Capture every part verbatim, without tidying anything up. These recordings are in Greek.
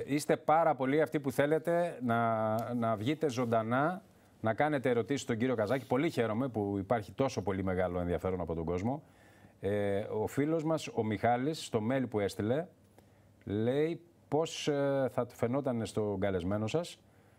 είστε πάρα πολλοί αυτοί που θέλετε να, να βγείτε ζωντανά, να κάνετε ερωτήσεις στον κύριο Καζάκη. Πολύ χαίρομαι που υπάρχει τόσο πολύ μεγάλο ενδιαφέρον από τον κόσμο. Ε, ο φίλος μας, ο Μιχάλης, στο mail που έστειλε, λέει πώς ε, θα φαινόταν στον καλεσμένο σας,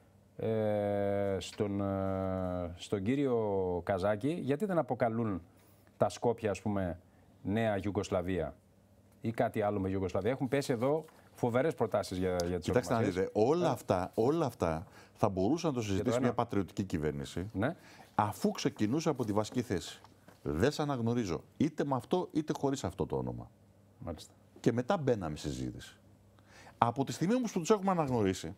ε, στον, ε, στον κύριο Καζάκη, γιατί δεν αποκαλούν τα Σκόπια, ας πούμε, Νέα Ιουγκοσλαβία ή κάτι άλλο με Ιουγκοσλαβία. Έχουν πέσει εδώ φοβερές προτάσεις για, για τις Κοιτάξτε να δείτε, όλα αυτά, όλα αυτά θα μπορούσε να το συζητήσει μια πατριωτική κυβέρνηση, ναι, αφού ξεκινούσε από τη βασική θέση. Δεν σε αναγνωρίζω είτε με αυτό είτε χωρίς αυτό το όνομα. Μάλιστα. Και μετά μπαίναμε στη συζήτηση. Από τη στιγμή όμως που τους έχουμε αναγνωρίσει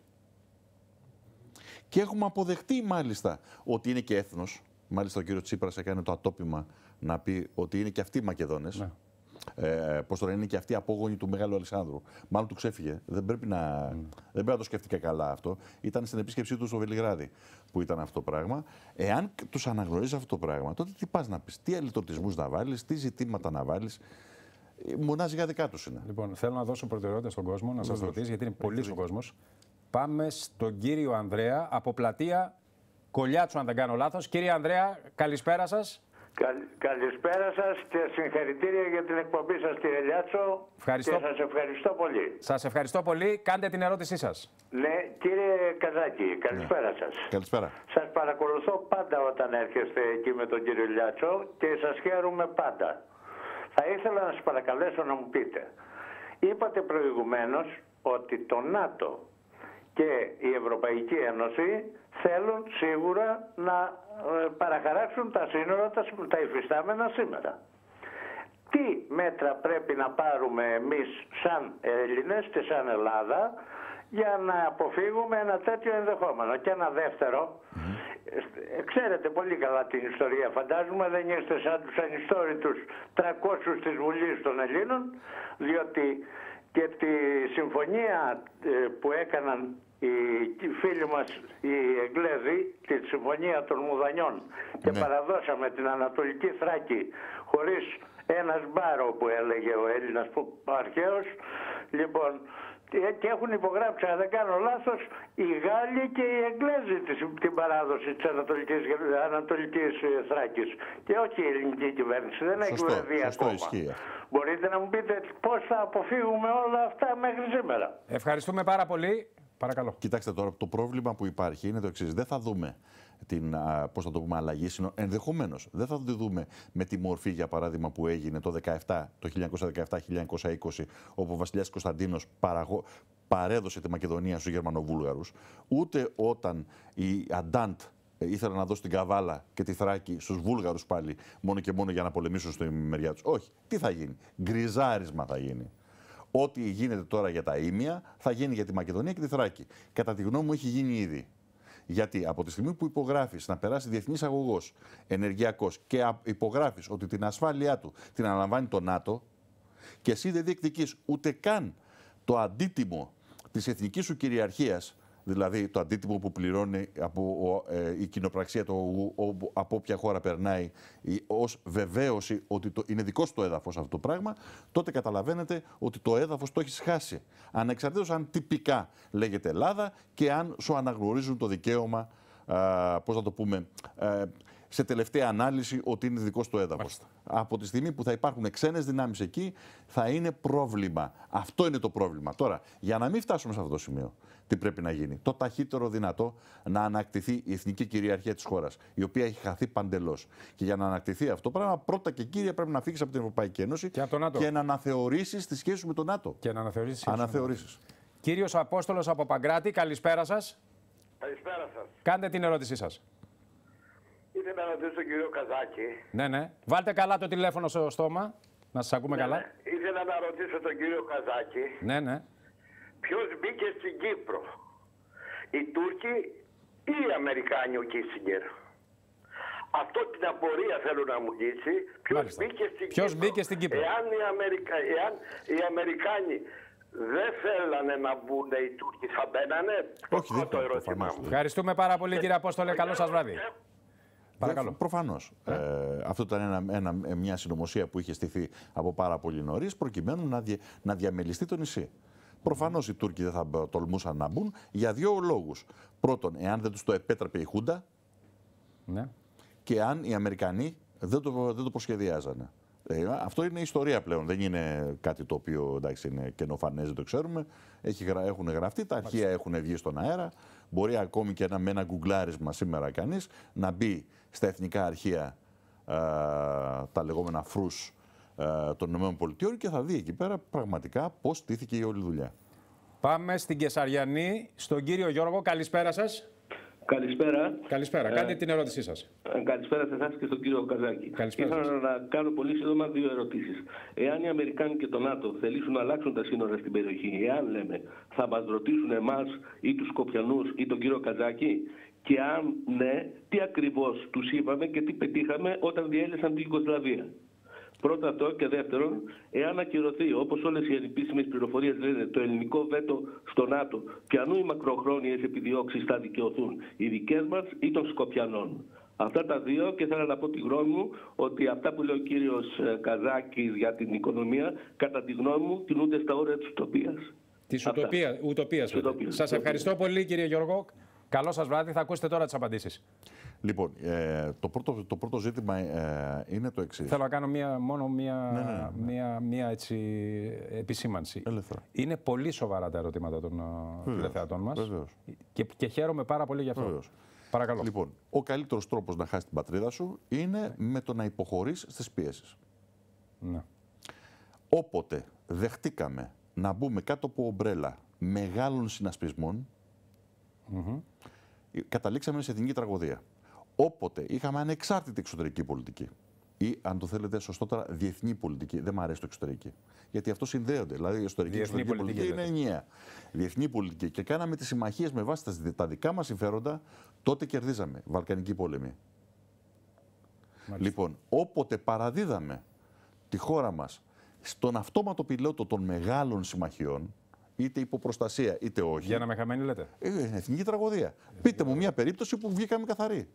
και έχουμε αποδεχτεί μάλιστα ότι είναι και έθνος, μάλιστα ο κύριος Τσίπρας έκανε το ατόπιμα να πει ότι είναι και αυτοί οι Μακεδόνες. Ναι. Ε, πώς τώρα είναι και αυτοί οι απόγονοι του Μεγάλου Αλεξάνδρου. Μάλλον του ξέφυγε. Δεν πρέπει να, mm. δεν πρέπει να το σκεφτεί καλά αυτό. Ήταν στην επίσκεψή του στο Βελιγράδι που ήταν αυτό το πράγμα. Εάν τους αναγνωρίζει αυτό το πράγμα, τότε τι πας να πεις, τι αλληλοτισμούς να βάλεις, τι ζητήματα να βάλεις. Μονάζει για δικά τους είναι. Λοιπόν, θέλω να δώσω προτεραιότητα στον κόσμο, να σας ρωτήσει, γιατί είναι πολύ ο κόσμος. Πάμε στον κύριο Ανδρέα από πλατεία Κολιάτσου, αν δεν κάνω λάθος. Κύριε Ανδρέα, καλησπέρα σας. Καλησπέρα σας και συγχαρητήρια για την εκπομπή σας, κύριε Λιάτσο. Ευχαριστώ. Και σας ευχαριστώ πολύ. Σας ευχαριστώ πολύ. Κάντε την ερώτησή σας. Ναι, κύριε Καζάκη, καλησπέρα ναι. σας. Καλησπέρα. Σας παρακολουθώ πάντα όταν έρχεστε εκεί με τον κύριο Λιάτσο και σας χαίρομαι πάντα. Θα ήθελα να σας παρακαλέσω να μου πείτε. Είπατε προηγουμένως ότι το ΝΑΤΟ και η Ευρωπαϊκή Ένωση θέλουν σίγουρα να παραχαράξουν τα σύνορα τα, τα υφιστάμενα σήμερα. Τι μέτρα πρέπει να πάρουμε εμείς σαν Έλληνες και σαν Ελλάδα για να αποφύγουμε ένα τέτοιο ενδεχόμενο? Και ένα δεύτερο, mm-hmm. ξέρετε πολύ καλά την ιστορία, φαντάζομαι, δεν είστε σαν τους ανιστόρητους τριακόσιους της Βουλής των Ελλήνων, διότι και τη συμφωνία που έκαναν οι φίλοι μας οι Εγγλέζοι, τη συμφωνία των Μουδανιών, και ναι. παραδώσαμε την Ανατολική Θράκη χωρίς ένα σμπάρο που έλεγε ο Έλληνας αρχαίος, λοιπόν, και έχουν υπογράψει, αν δεν κάνω λάθος, οι Γάλλοι και οι Εγγλέζοι την παράδοση της Ανατολικής, Ανατολικής Θράκης και όχι η ελληνική κυβέρνηση. Δεν έχει βρεθεί ακόμα. Ισχύει. Μπορείτε να μου πείτε πώς θα αποφύγουμε όλα αυτά μέχρι σήμερα? Ευχαριστούμε πάρα πολύ. Παρακαλώ. Κοιτάξτε τώρα, το πρόβλημα που υπάρχει είναι το εξής. Δεν θα δούμε την, πώς θα το πούμε, αλλαγή. Ενδεχομένως δεν θα τη δούμε με τη μορφή, για παράδειγμα, που έγινε το, δεκαεπτά, το χίλια εννιακόσια δεκαεπτά χίλια εννιακόσια είκοσι, όπου ο βασιλιάς Κωνσταντίνος παραγω... παρέδωσε τη Μακεδονία στους Γερμανοβούλγαρους, ούτε όταν η Αντάντ ήθελε να δώσει την Καβάλα και τη Θράκη στους Βούλγαρους πάλι, μόνο και μόνο για να πολεμήσουν στη μεριά τους. Όχι. Τι θα γίνει? Γκριζάρισμα θα γίνει. Ό,τι γίνεται τώρα για τα Ήμια θα γίνει για τη Μακεδονία και τη Θράκη. Κατά τη γνώμη μου έχει γίνει ήδη. Γιατί από τη στιγμή που υπογράφεις να περάσει διεθνής αγωγός ενεργειακός και υπογράφεις ότι την ασφάλειά του την αναλαμβάνει το ΝΑΤΟ και εσύ δεν διεκδικείς ούτε καν το αντίτιμο της εθνικής σου κυριαρχίας, δηλαδή το αντίτιμο που πληρώνει από ε, η κοινοπραξία το, ο, ο, από όποια χώρα περνάει ως βεβαίωση ότι το, είναι δικό σου το έδαφος αυτό το πράγμα, τότε καταλαβαίνετε ότι το έδαφος το έχεις χάσει. Ανεξαρτήτως αν τυπικά λέγεται Ελλάδα και αν σου αναγνωρίζουν το δικαίωμα, α, πώς να το πούμε, α, σε τελευταία ανάλυση ότι είναι δικό του έδαφος. Μάλιστα. Από τη στιγμή που θα υπάρχουν ξένες δυνάμεις εκεί, θα είναι πρόβλημα. Αυτό είναι το πρόβλημα. Τώρα, για να μην φτάσουμε σε αυτό το σημείο, τι πρέπει να γίνει? Το ταχύτερο δυνατό να ανακτηθεί η εθνική κυριαρχία της χώρας, η οποία έχει χαθεί παντελώς. Και για να ανακτηθεί αυτό το πράγμα, πρώτα και κύρια πρέπει να φύγεις από την Ευρωπαϊκή Ένωση και, από και να αναθεωρήσεις τη σχέση σου με το ΝΑΤΟ. Και να αναθεωρήσεις. Αναθεωρήσεις. Κύριος Απόστολος από Παγκράτη, καλησπέρα σας. Καλησπέρα σας. Κάντε την ερώτησή σας. Ήθελα να ρωτήσω τον κύριο Καζάκη. Ναι, ναι. Βάλτε καλά το τηλέφωνο στο στόμα, να σας ακούμε ναι, καλά. Ναι. Ήθελα να ρωτήσω τον κύριο Καζάκη. Ναι, ναι. Ποιος μπήκε στην Κύπρο, οι Τούρκοι ή οι Αμερικάνοι, ο Κίσιγκερ? Αυτό την απορία θέλω να μου λύσει. Ποιος μπήκε στην Ποιος Κύπρο. μπήκε στην Κύπρο. Εάν οι, Αμερικα... Εάν οι Αμερικάνοι δεν θέλανε να μπουν, οι Τούρκοι θα μπαίνανε? Όχι, δεν το ερώτημά μου. Ευχαριστούμε πάρα πολύ, κύριε Απόστολε. Καλό σας βράδυ. Παρακαλώ. Προφανώς. Ε? Ε, αυτό ήταν ένα, ένα, μια συνωμοσία που είχε στηθεί από πάρα πολύ νωρίς, προκειμένου να, δια, να διαμελιστεί το νησί. Προφανώς οι Τούρκοι δεν θα τολμούσαν να μπουν για δύο λόγους. Πρώτον, εάν δεν τους το επέτρεπε η Χούντα, ναι. και αν οι Αμερικανοί δεν το, δεν το προσχεδιάζανε. Ε, αυτό είναι ιστορία πλέον. Δεν είναι κάτι το οποίο εντάξει, είναι καινοφανές, δεν το ξέρουμε. Έχει, έχουν γραφτεί, τα αρχεία έχουν βγει στον αέρα. Μπορεί ακόμη και ένα, με ένα γκουγκλάρισμα σήμερα κανείς να μπει στα εθνικά αρχεία α, τα λεγόμενα φρούς α, των ΗΠΑ και θα δει εκεί πέρα πραγματικά πώς στήθηκε η όλη δουλειά. Πάμε στην Κεσαριανή, στον κύριο Γιώργο. Καλησπέρα σας. Καλησπέρα. Καλησπέρα. Ε, Κάντε την ερώτησή σας. Ε, καλησπέρα σε εσάς και στον κύριο Καζάκη. Καλησπέρα. Ήθελα να κάνω πολύ σύντομα δύο ερωτήσεις. Εάν οι Αμερικάνοι και το ΝΑΤΟ θελήσουν να αλλάξουν τα σύνορα στην περιοχή, εάν λέμε, θα μας ρωτήσουν εμάς ή τους Σκοπιανούς ή τον κύριο Καζάκη, και αν ναι, τι ακριβώς τους είπαμε και τι πετύχαμε όταν διέλυσαν την Ιουγκοσλαβία. Πρώτα αυτό, και δεύτερον, εάν ακυρωθεί, όπως όλες οι επίσημες πληροφορίες λένε, το ελληνικό βέτο στο ΝΑΤΟ, ποιανού οι μακροχρόνιες επιδιώξεις θα δικαιωθούν, οι δικές μας ή των Σκοπιανών. Αυτά τα δύο, και θέλω να πω τη γνώμη μου ότι αυτά που λέει ο κύριος Καζάκης για την οικονομία, κατά τη γνώμη μου, κινούνται στα όρια της ουτοπίας. Της ουτοπία, ουτοπίας. Σας ευχαριστώ πολύ, κύριε Γιώργο. Καλό σας βράδυ. Θα ακούσετε τώρα τις απαντήσεις. Λοιπόν, ε, το, πρώτο, το πρώτο ζήτημα ε, είναι το εξής. Θέλω να κάνω μία, μόνο μία, ναι, ναι, ναι. μία, μία έτσι, επισήμανση. Ελεύθερα. Είναι πολύ σοβαρά τα ερωτήματα των τηλεθεατών μας. Βεβαίως. Και, και χαίρομαι πάρα πολύ γι' αυτό. Βεβαίως. Παρακαλώ. Λοιπόν, ο καλύτερος τρόπος να χάσεις την πατρίδα σου είναι ναι. με το να υποχωρείς στις πιέσεις. Ναι. Όποτε δεχτήκαμε να μπούμε κάτω από ομπρέλα μεγάλων συνασπισμών, mm-hmm. καταλήξαμε σε εθνική τραγωδία. Όποτε είχαμε ανεξάρτητη εξωτερική πολιτική ή, αν το θέλετε σωστότερα, διεθνή πολιτική. Δεν μου αρέσει το εξωτερική. Γιατί αυτό συνδέονται. Δηλαδή, η εξωτερική και εξωτερική πολιτική, πολιτική είναι ενιαία. Διεθνή πολιτική. Και κάναμε τις συμμαχίες με βάση τα δικά μας συμφέροντα, τότε κερδίζαμε. Βαλκανική πόλεμη. Μάλιστα. Λοιπόν, όποτε παραδίδαμε τη χώρα μας στον αυτόματο πιλότο των μεγάλων συμμαχιών, είτε υποπροστασία είτε όχι. Για να με χαμένη λέτε. Είναι εθνική τραγωδία. Πείτε μου μια περίπτωση που βγήκαμε καθαροί.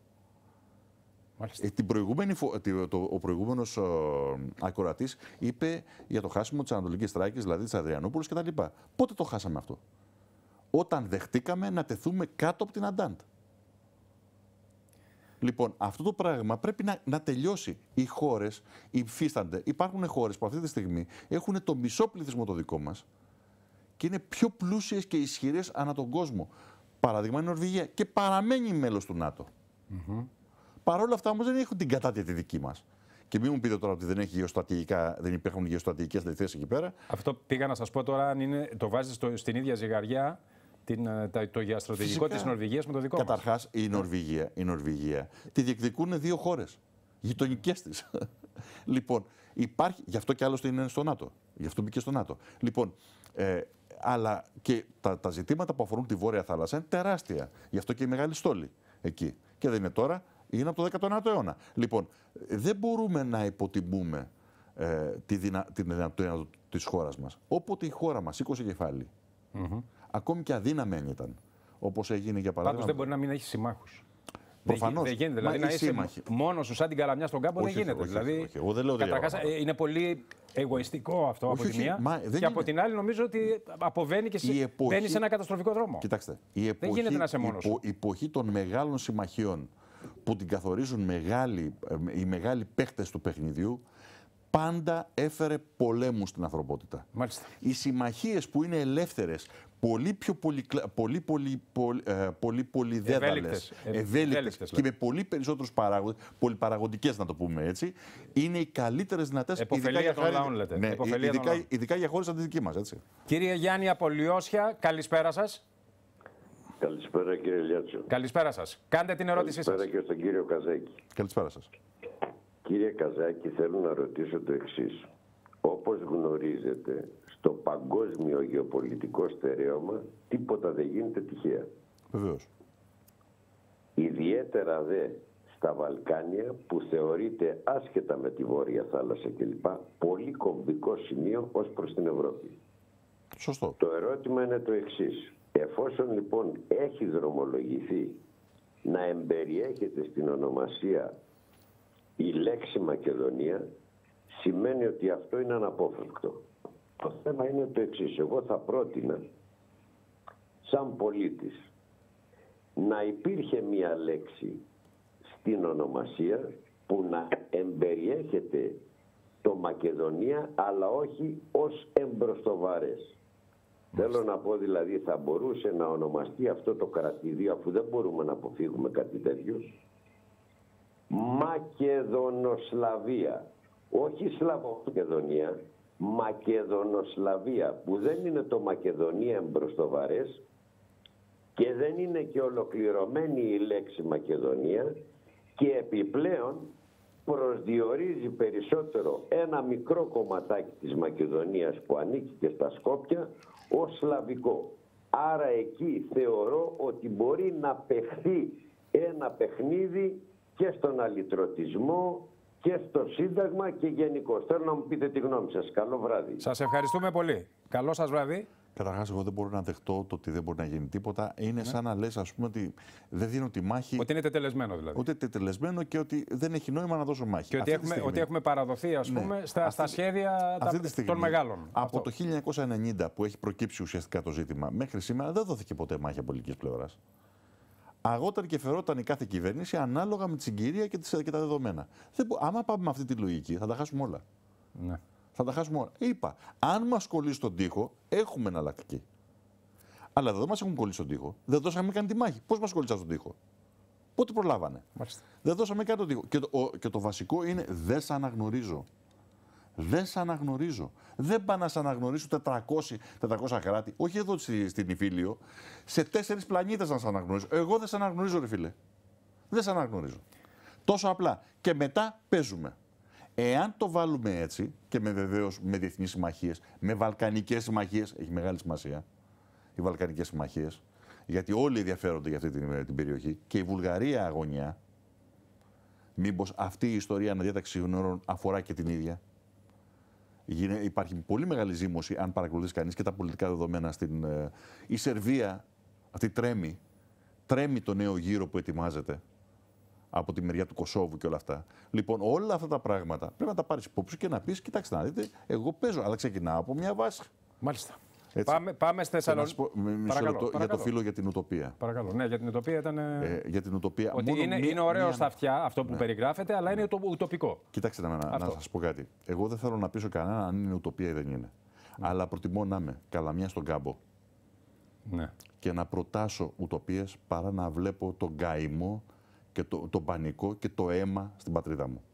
Ε, την προηγούμενη, το, ο προηγούμενος ε, ακροατής είπε για το χάσιμο της Ανατολικής Θράκης, δηλαδή της Αδριανούπολης κτλ. Πότε το χάσαμε αυτό? Όταν δεχτήκαμε να τεθούμε κάτω από την Αντάντ. Λοιπόν, αυτό το πράγμα πρέπει να, να τελειώσει. Οι χώρες υφίστανται. Υπάρχουν χώρες που αυτή τη στιγμή έχουν το μισό πληθυσμό το δικό μας και είναι πιο πλούσιες και ισχυρές ανά τον κόσμο. Παράδειγμα η Νορβηγία και παραμένει μέλος του ΝΑΤΟ. Mm-hmm. Παρ' όλα αυτά όμως δεν έχουν την κατάτια τη δική μας. Και μην μου πείτε τώρα ότι δεν, έχει γεωστρατηγικά, δεν υπάρχουν γεωστρατηγικές λεπτές εκεί πέρα. Αυτό πήγα να σας πω τώρα, αν είναι, το βάζεις στο, στην ίδια ζυγαριά την, το, το γεωστρατηγικό της Νορβηγίας με το δικό μας. Καταρχάς η Νορβηγία, η Νορβηγία τη διεκδικούν δύο χώρες, γειτονικές της. Λοιπόν, υπάρχει, γι' αυτό και άλλωστε είναι στο ΝΑΤΟ. Γι' αυτό μπήκε στο ΝΑΤΟ. Λοιπόν, ε, αλλά και τα, τα ζητήματα που αφορούν τη Βόρεια Θάλασσα είναι τεράστια. Γι' αυτό και η Μεγάλη Στόλη εκεί. Και δεν είναι τώρα. Είναι από το δέκατο ένατο αιώνα. Λοιπόν, δεν μπορούμε να υποτιμούμε ε, τη δυνα... την δυνατότητα της χώρας μας. Όποτε η χώρα μας σήκωσε κεφάλι, mm-hmm. ακόμη και αδύναμη ήταν, όπως έγινε για παράδειγμα... Πάντως δεν μπορεί να μην έχει συμμάχους. Προφανώς. Δεν γίνεται. Δηλαδή, να είσαι σύμμαχοι. Μόνος σου σαν την καλαμιά στον κάμπο όχι, δεν γίνεται. Όχι, δηλαδή, όχι, όχι. Εγώ δεν λέω καταρχάς, είναι πολύ εγωιστικό αυτό όχι, από τη μία. Μα, και από την άλλη νομίζω ότι αποβαίνει και σε... εποχή... μπαίνει σε ένα καταστροφικό δρόμο. Κοιτάξτε, η εποχή, δεν γίνεται να είσαι μόνος σου. Η εποχή των μεγάλων συμμαχιών που την καθορίζουν μεγάλοι, οι μεγάλοι παίχτες του παιχνιδιού, πάντα έφερε πολέμους στην ανθρωπότητα. Μάλιστα. Οι συμμαχίες που είναι ελεύθερες, πολύ πιο πολύ, πολύ, πολύ, πολύ, πολύ πολυδέδαλες, ευέλικτες και με πολύ περισσότερους παράγοντες, πολυπαραγοντικές να το πούμε έτσι, είναι οι καλύτερες δυνατές, ειδικά για, χάρη, λαών, λέτε. Ναι, ειδικά, ειδικά για χώρες σαν τη δική μας. Έτσι. Κύριε Γιάννη από Λιώσια, καλησπέρα σας. Καλησπέρα κύριε Λιάτσο. Καλησπέρα σας. Κάντε την ερώτησή σας. Καλησπέρα και στον κύριο Καζάκη. Καλησπέρα σας. Κύριε Καζάκη, θέλω να ρωτήσω το εξής. Όπως γνωρίζετε, στο παγκόσμιο γεωπολιτικό στερέωμα τίποτα δεν γίνεται τυχαία. Βεβαίως. Ιδιαίτερα δε στα Βαλκάνια που θεωρείται άσχετα με τη Βόρεια Θάλασσα κλπ. Πολύ κομβικό σημείο ως προς την Ευρώπη. Σωστό. Το ερώτημα είναι το εξής. Εφόσον λοιπόν έχει δρομολογηθεί να εμπεριέχεται στην ονομασία η λέξη Μακεδονία, σημαίνει ότι αυτό είναι αναπόφευκτο. Το θέμα είναι το εξής. Εγώ θα πρότεινα, σαν πολίτης, να υπήρχε μία λέξη στην ονομασία που να εμπεριέχεται το Μακεδονία, αλλά όχι ως εμπροστοβαρές. Θέλω να πω δηλαδή, θα μπορούσε να ονομαστεί αυτό το κρατηδίο, αφού δεν μπορούμε να αποφύγουμε κάτι τέτοιο, Μακεδονοσλαβία. Όχι Σλαβομακεδονία, Μακεδονοσλαβία, που δεν είναι το Μακεδονία εμπροστοβαρές και δεν είναι και ολοκληρωμένη η λέξη Μακεδονία, και επιπλέον προσδιορίζει περισσότερο ένα μικρό κομματάκι της Μακεδονίας που ανήκει και στα Σκόπια ως σλαβικό. Άρα εκεί θεωρώ ότι μπορεί να παιχθεί ένα παιχνίδι και στον αλυτρωτισμό και στο Σύνταγμα και γενικώς. Θέλω να μου πείτε τη γνώμη σας. Καλό βράδυ. Σας ευχαριστούμε πολύ. Καλό σας βράδυ. Καταρχάς, εγώ δεν μπορώ να δεχτώ το ότι δεν μπορεί να γίνει τίποτα. Είναι ναι. σαν να λες, ας πούμε, ότι δεν δίνω τη μάχη. Ότι είναι τετελεσμένο δηλαδή. Ότι είναι τετελεσμένο και ότι δεν έχει νόημα να δώσω μάχη. Και ότι, έχουμε, στιγμή, ότι έχουμε παραδοθεί, ας πούμε, ναι. στα, στα σχέδια τα, στιγμή, των μεγάλων. Από αυτό. Το χίλια εννιακόσια ενενήντα που έχει προκύψει ουσιαστικά το ζήτημα μέχρι σήμερα δεν δόθηκε ποτέ μάχη από πολιτικής πλευράς. Αγόταν και φερόταν η κάθε κυβέρνηση ανάλογα με τη συγκυρία και, τις, και τα δεδομένα. Δεν, άμα πάμε με αυτή τη λογική, θα τα χάσουμε όλα. Ναι. Θα τα χάσουμε όλα. Είπα, αν μας κολλήσει στον τοίχο, έχουμε εναλλακτική. Αλλά δεν μας έχουν κολλήσει στον τοίχο. Δεν δώσαμε καν τη μάχη. Πώς μας κολλήσαν στον τοίχο? Πότε προλάβανε? Μάλιστα. Δεν δώσαμε καν τον τοίχο. Και το, ο, και το βασικό είναι δεν σ' αναγνωρίζω. Δεν σ' αναγνωρίζω. Δεν πάνε να σ' αναγνωρίσω τετρακόσια κράτη, όχι εδώ στην Ιφίλιο, σε τέσσερις πλανήτες να σ' αναγνωρίζω. Εγώ δεν σ' αναγνωρίζω, ρε φίλε. Δεν σ' αναγνωρίζω. Τόσο απλά. Και μετά παίζουμε. Εάν το βάλουμε έτσι και με βεβαίως με διεθνείς συμμαχίες, με βαλκανικές συμμαχίες, έχει μεγάλη σημασία οι βαλκανικές συμμαχίες, γιατί όλοι ενδιαφέρονται για αυτή την, την περιοχή και η Βουλγαρία αγωνιά, μήπως αυτή η ιστορία αναδιάταξη συνόρων αφορά και την ίδια. Υπάρχει πολύ μεγάλη ζήμωση, αν παρακολουθήσει κανείς και τα πολιτικά δεδομένα στην. Η Σερβία, αυτή τρέμει, τρέμει το νέο γύρο που ετοιμάζεται από τη μεριά του Κωσόβου και όλα αυτά. Λοιπόν, όλα αυτά τα πράγματα πρέπει να τα πάρεις υπόψη και να πεις: κοιτάξτε, να δείτε, εγώ παίζω, αλλά ξεκινάω από μια βάση. Μάλιστα. Πάμε, πάμε στη Θεσσαλονίκη. Για το φίλο για την ουτοπία. Παρακαλώ. Ναι, για την ουτοπία ήταν. Ε, για την ουτοπία. Ότι είναι, μία, είναι ωραίο μία... στα αυτιά αυτό που ναι. περιγράφεται, αλλά είναι ουτοπικό. Κοιτάξτε να, να, να σας πω κάτι. Εγώ δεν θέλω να πείσω κανένα αν είναι ουτοπία ή δεν είναι. Ναι. Αλλά προτιμώ να είμαι καλαμιά στον κάμπο. Ναι. Και να προτάσω ουτοπίες παρά να βλέπω τον καημό και το, τον πανικό και το αίμα στην πατρίδα μου.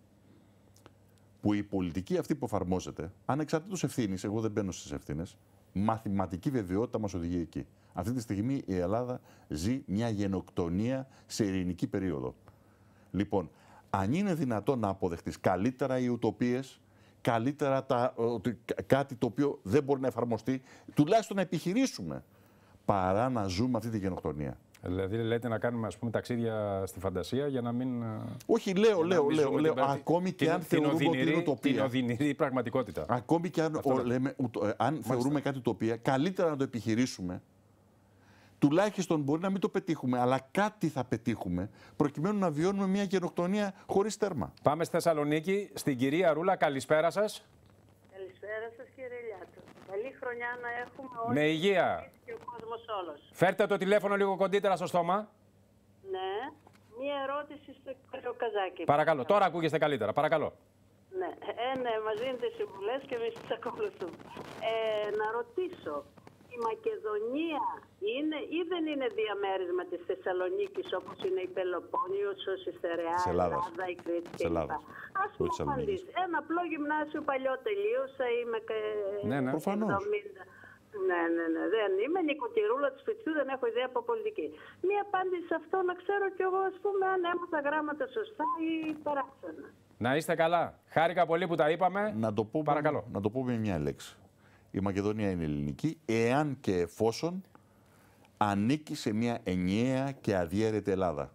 Που η πολιτική αυτή που εφαρμόζεται, ανεξαρτήτως ευθύνης, εγώ δεν μπαίνω στις ευθύνες, μαθηματική βεβαιότητα μας οδηγεί εκεί. Αυτή τη στιγμή η Ελλάδα ζει μια γενοκτονία σε ειρηνική περίοδο. Λοιπόν, αν είναι δυνατόν να αποδεχτείς καλύτερα οι ουτοπίες, καλύτερα τα, κάτι το οποίο δεν μπορεί να εφαρμοστεί, τουλάχιστον να επιχειρήσουμε, παρά να ζούμε αυτή τη γενοκτονία. Δηλαδή λέτε να κάνουμε, ας πούμε, ταξίδια στη φαντασία για να μην. Όχι, λέω, λέω, λέω, λέω ακόμη και αν θεωρούμε ότι είναι ουτοπία. Την οδυνηρή πραγματικότητα. Ακόμη και αν, ο, λέμε, ουτο, αν θεωρούμε κάτι ουτοπία, καλύτερα να το επιχειρήσουμε. Τουλάχιστον μπορεί να μην το πετύχουμε, αλλά κάτι θα πετύχουμε προκειμένου να βιώνουμε μια γενοκτονία χωρίς τέρμα. Πάμε στη Θεσσαλονίκη, στην κυρία Ρούλα. Καλησπέρα σας. Καλησπέρα σας, κύριε Λιάτο. Καλή χρονιά να έχουμε όλοι. Με υγεία. Και ο κόσμος όλος. Φέρτε το τηλέφωνο λίγο κοντύτερα στο στόμα. Ναι. Μία ερώτηση στο κύριο Καζάκη. Παρακαλώ. Τώρα ακούγεστε καλύτερα. Παρακαλώ. Ναι. Ε, ναι, μας δίνετε συμβουλές και εμείς τις ακολουθούμε. Ε, να ρωτήσω. Η Μακεδονία είναι ή δεν είναι διαμέρισμα της Θεσσαλονίκης όπως είναι η Πελοπόννησος, η Στερεά, η Ελλάδα, η Κρήτη κλπ. Ας μου απαντήσει. Ένα απλό γυμνάσιο παλιό τελείωσα, είμαι και ναι, ναι. εβδομήντα. Ναι, ναι, ναι. Δεν είμαι νοικοκυρούλα του σπιτιού, δεν έχω ιδέα από πολιτική. Μία απάντηση σε αυτό να ξέρω κι εγώ, ας πούμε, αν έμαθα γράμματα σωστά ή παράξενα. Να είστε καλά. Χάρηκα πολύ που τα είπαμε. Να το πούμε, παρακαλώ. Να το πούμε με μια λέξη. Η Μακεδονία είναι ελληνική, εάν και εφόσον ανήκει σε μια ενιαία και αδιέρετη Ελλάδα.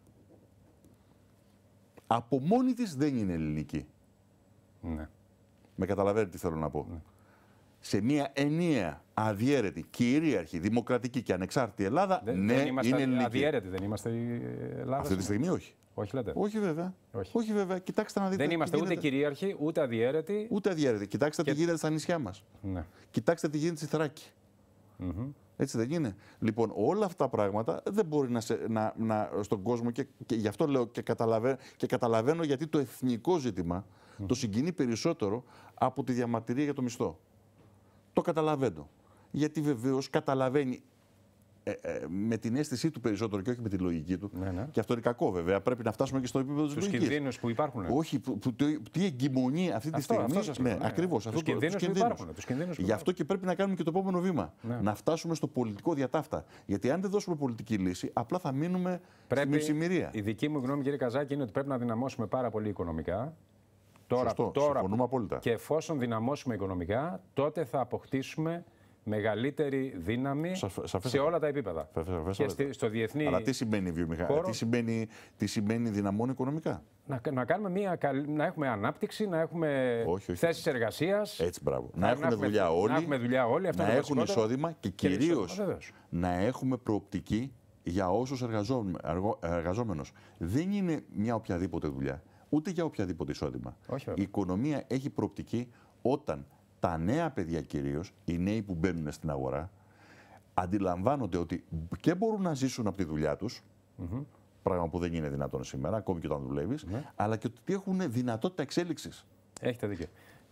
Από μόνη της δεν είναι ελληνική. Ναι. Με καταλαβαίνετε τι θέλω να πω. Ναι. Σε μια ενιαία, αδιέρετη, κυρίαρχη, δημοκρατική και ανεξάρτητη Ελλάδα, δεν, ναι, δεν είμαστε είναι ελληνική. Αδιέρετη δεν είμαστε η Ελλάδα. Αυτή τη στιγμή όχι. Όχι, λέτε. Όχι, βέβαια. Όχι. Όχι, βέβαια. Κοιτάξτε να δείτε. Δεν είμαστε ούτε κυρίαρχοι, ούτε αδιέρετοι. Ούτε αδιέρετοι. Κοιτάξτε και... τι γίνεται στα νησιά μας. Ναι. Κοιτάξτε τι γίνεται στη Θράκη. Mm-hmm. Έτσι δεν είναι. Λοιπόν, όλα αυτά τα πράγματα δεν μπορεί να, σε, να, να στον κόσμο και, και γι' αυτό λέω και καταλαβαίνω, και καταλαβαίνω γιατί το εθνικό ζήτημα mm-hmm. το συγκινεί περισσότερο από τη διαμαρτυρία για το μισθό. Το καταλαβαίνω. Γιατί βεβαίως καταλαβαίνει ε, ε, με την αίσθησή του περισσότερο και όχι με τη λογική του. Ναι, ναι. Και αυτό είναι κακό βέβαια. Πρέπει να φτάσουμε και στο επίπεδο της λογικής. Τους κινδύνους που υπάρχουν. Όχι, που, που, που, τι εγκυμονεί αυτή τη αυτό, στιγμή. Αυτό ναι, ναι, ακριβώς. Τους κινδύνους που υπάρχουν. Τους κινδύνους που Γι' αυτό και πρέπει να κάνουμε και το επόμενο βήμα. Ναι. Να φτάσουμε στο πολιτικό διατάφτα. Γιατί αν δεν δώσουμε πολιτική λύση, απλά θα μείνουμε πρέπει, στη μισημυρία. Η δική μου γνώμη, κύριε Καζάκη, είναι ότι πρέπει να δυναμώσουμε πάρα πολύ οικονομικά. Τώρα, Σωστό, τώρα, συμφωνούμε απόλυτα. Και εφόσον δυναμώσουμε οικονομικά, τότε θα αποκτήσουμε μεγαλύτερη δύναμη Σαφ, σε όλα τα επίπεδα. Σαφ, και στη, στο διεθνή. Αλλά τι σημαίνει βιομηχανία, τι σημαίνει, τι σημαίνει δυναμών οικονομικά. Να, να, κάνουμε μια, να έχουμε ανάπτυξη, να έχουμε θέσεις εργασίας. Έτσι, μπράβο. Να, να, έχουμε, έχουμε δουλειά όλοι, να, έχουμε δουλειά όλοι, αυτό να είναι έχουν εισόδημα και, και κυρίως να έχουμε προοπτική για όσους εργαζόμενους. Δεν είναι μια οποιαδήποτε δουλειά, ούτε για οποιαδήποτε εισόδημα. Όχι, η οικονομία έχει προοπτική όταν τα νέα παιδιά κυρίως, οι νέοι που μπαίνουν στην αγορά, αντιλαμβάνονται ότι και μπορούν να ζήσουν από τη δουλειά τους, mm-hmm. πράγμα που δεν είναι δυνατόν σήμερα, ακόμη και όταν δουλεύεις, mm-hmm. αλλά και ότι έχουν δυνατότητα εξέλιξης. Έχετε δίκιο.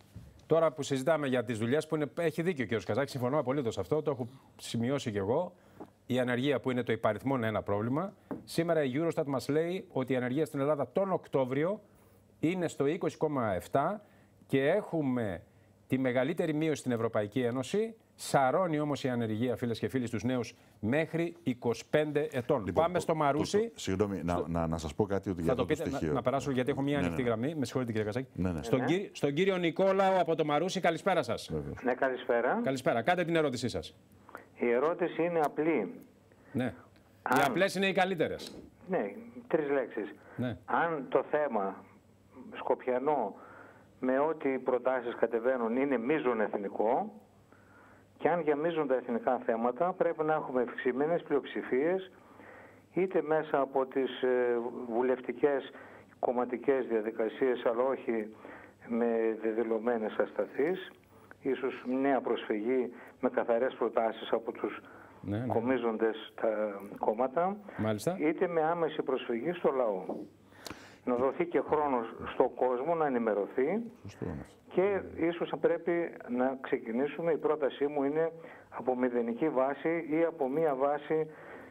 Τώρα που συζητάμε για τις δουλειές που είναι, έχει δίκιο ο κ. Καζάκη, συμφωνώ απολύτως αυτό, το έχω σημειώσει κι εγώ. Η ανεργία που είναι το υπαριθμόν ένα πρόβλημα. Σήμερα η Eurostat μας λέει ότι η ανεργία στην Ελλάδα τον Οκτώβριο είναι στο είκοσι κόμμα επτά και έχουμε τη μεγαλύτερη μείωση στην Ευρωπαϊκή Ένωση. Σαρώνει όμως η ανεργία, φίλες και φίλοι, στους νέους μέχρι είκοσι πέντε ετών. Λοιπόν, πάμε στο Μαρούσι. Το, το, συγγνώμη, στο... να, να, να σας πω κάτι ότι για το το πείτε, στοιχείο. Να, να περάσω γιατί έχω μια ναι, ανοιχτή ναι, ναι. γραμμή. Με συγχωρείτε κύριε Καζάκη. Ναι, ναι. Στον, ναι. Κύριο, στον κύριο Νικόλαο από το Μαρούσι, καλησπέρα σας. Βεβαίως. Ναι, καλησπέρα. Καλησπέρα. Κάντε την ερώτησή σας. Η ερώτηση είναι απλή. Ναι. Αν... Οι απλές είναι οι καλύτερες. Ναι, τρεις λέξεις. Ναι. Αν το θέμα σκοπιανό με ό,τι οι προτάσεις κατεβαίνουν είναι μείζον εθνικό και αν για μείζοντα εθνικά θέματα πρέπει να έχουμε ευξημένες πλειοψηφίες είτε μέσα από τις ε, βουλευτικές κομματικές διαδικασίες αλλά όχι με δεδηλωμένες ασταθείς, ίσως νέα προσφυγή με καθαρές προτάσεις από τους ναι, ναι. κομίζοντες τα κόμματα, μάλιστα. είτε με άμεση προσφυγή στο λαό. Να δοθεί και χρόνος στον κόσμο να ενημερωθεί και ίσως θα πρέπει να ξεκινήσουμε, η πρότασή μου είναι από μηδενική βάση ή από μία βάση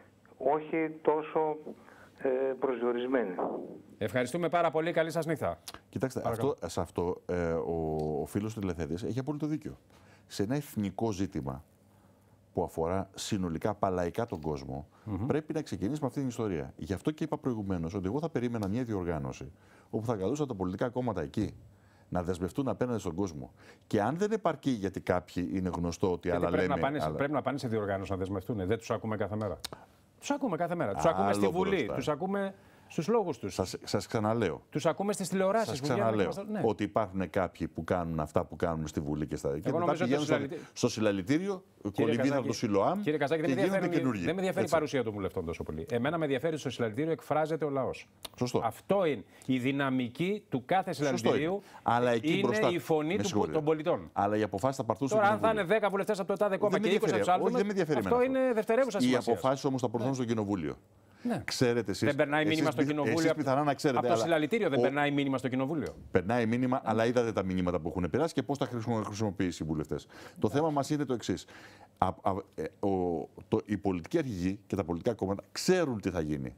όχι τόσο ε, προσδιορισμένη. Ευχαριστούμε πάρα πολύ. Καλή σας νύχτα. Κοιτάξτε, αυτό, σε αυτό ε, ο, ο φίλος του Τηλεθέτης έχει απόλυτο δίκιο. Σε ένα εθνικό ζήτημα που αφορά συνολικά παλαϊκά τον κόσμο, mm-hmm. πρέπει να ξεκινήσει με αυτή την ιστορία. Γι' αυτό και είπα προηγουμένως ότι εγώ θα περίμενα μια διοργάνωση όπου θα καλούσα τα πολιτικά κόμματα εκεί να δεσμευτούν απέναντι στον κόσμο. Και αν δεν επαρκεί, γιατί κάποιοι είναι γνωστό ότι άλλα πρέπει λέμε. Να πάνε, άλλα... Πρέπει να πάνε σε διοργάνωση να δεσμευτούν. Δεν τους ακούμε κάθε μέρα. Τους ακούμε κάθε μέρα. Τους ακούμε στη Βουλή. Τους ακούμε στους λόγους τους. Σας, σας ξαναλέω. Τους ακούμε στις τηλεοράσεις. Σας ξαναλέω ναι. ότι υπάρχουν κάποιοι που κάνουν αυτά που κάνουν στη Βουλή και στα δικαιώματα. Και μετά πηγαίνουν συλλαλητή... στο συλλαλητήριο, κολυμπίδα από το Σιλοάμ και γίνονται καινούργιοι. Δεν με ενδιαφέρει η παρουσία των βουλευτών τόσο πολύ. Εμένα με ενδιαφέρει στο συλλαλητήριο εκφράζεται ο λαός. Σωστό. Αυτό είναι. Η δυναμική του κάθε συλλαλητηρίου είναι, είναι μπροστά... η φωνή του, των πολιτών. Αλλά οι αποφάσεις θα παρθούν στο Τώρα, αν θα είναι δέκα βουλευτές από το τάδε κόμμα και είκοσι από τους άλλους, αυτό είναι δευτερεύουσα σημασία. Οι αποφάσεις όμως θα παρθούν στο Κοινοβούλιο. Ναι. Ξέρετε εσείς. Δεν περνάει μήνυμα εσείς, στο Κοινοβούλιο. Εσείς πιθανά να ξέρετε. Από το αλλά... συλλαλητήριο δεν ο... περνάει μήνυμα στο Κοινοβούλιο. Περνάει μήνυμα, ναι. αλλά είδατε τα μηνύματα που έχουν περάσει και πώς τα έχουν χρησιμοποιήσει οι βουλευτές. Το θέμα μας είναι το εξής. Α, α, ε, ο, το, οι πολιτικοί αρχηγοί και τα πολιτικά κόμματα ξέρουν τι θα γίνει.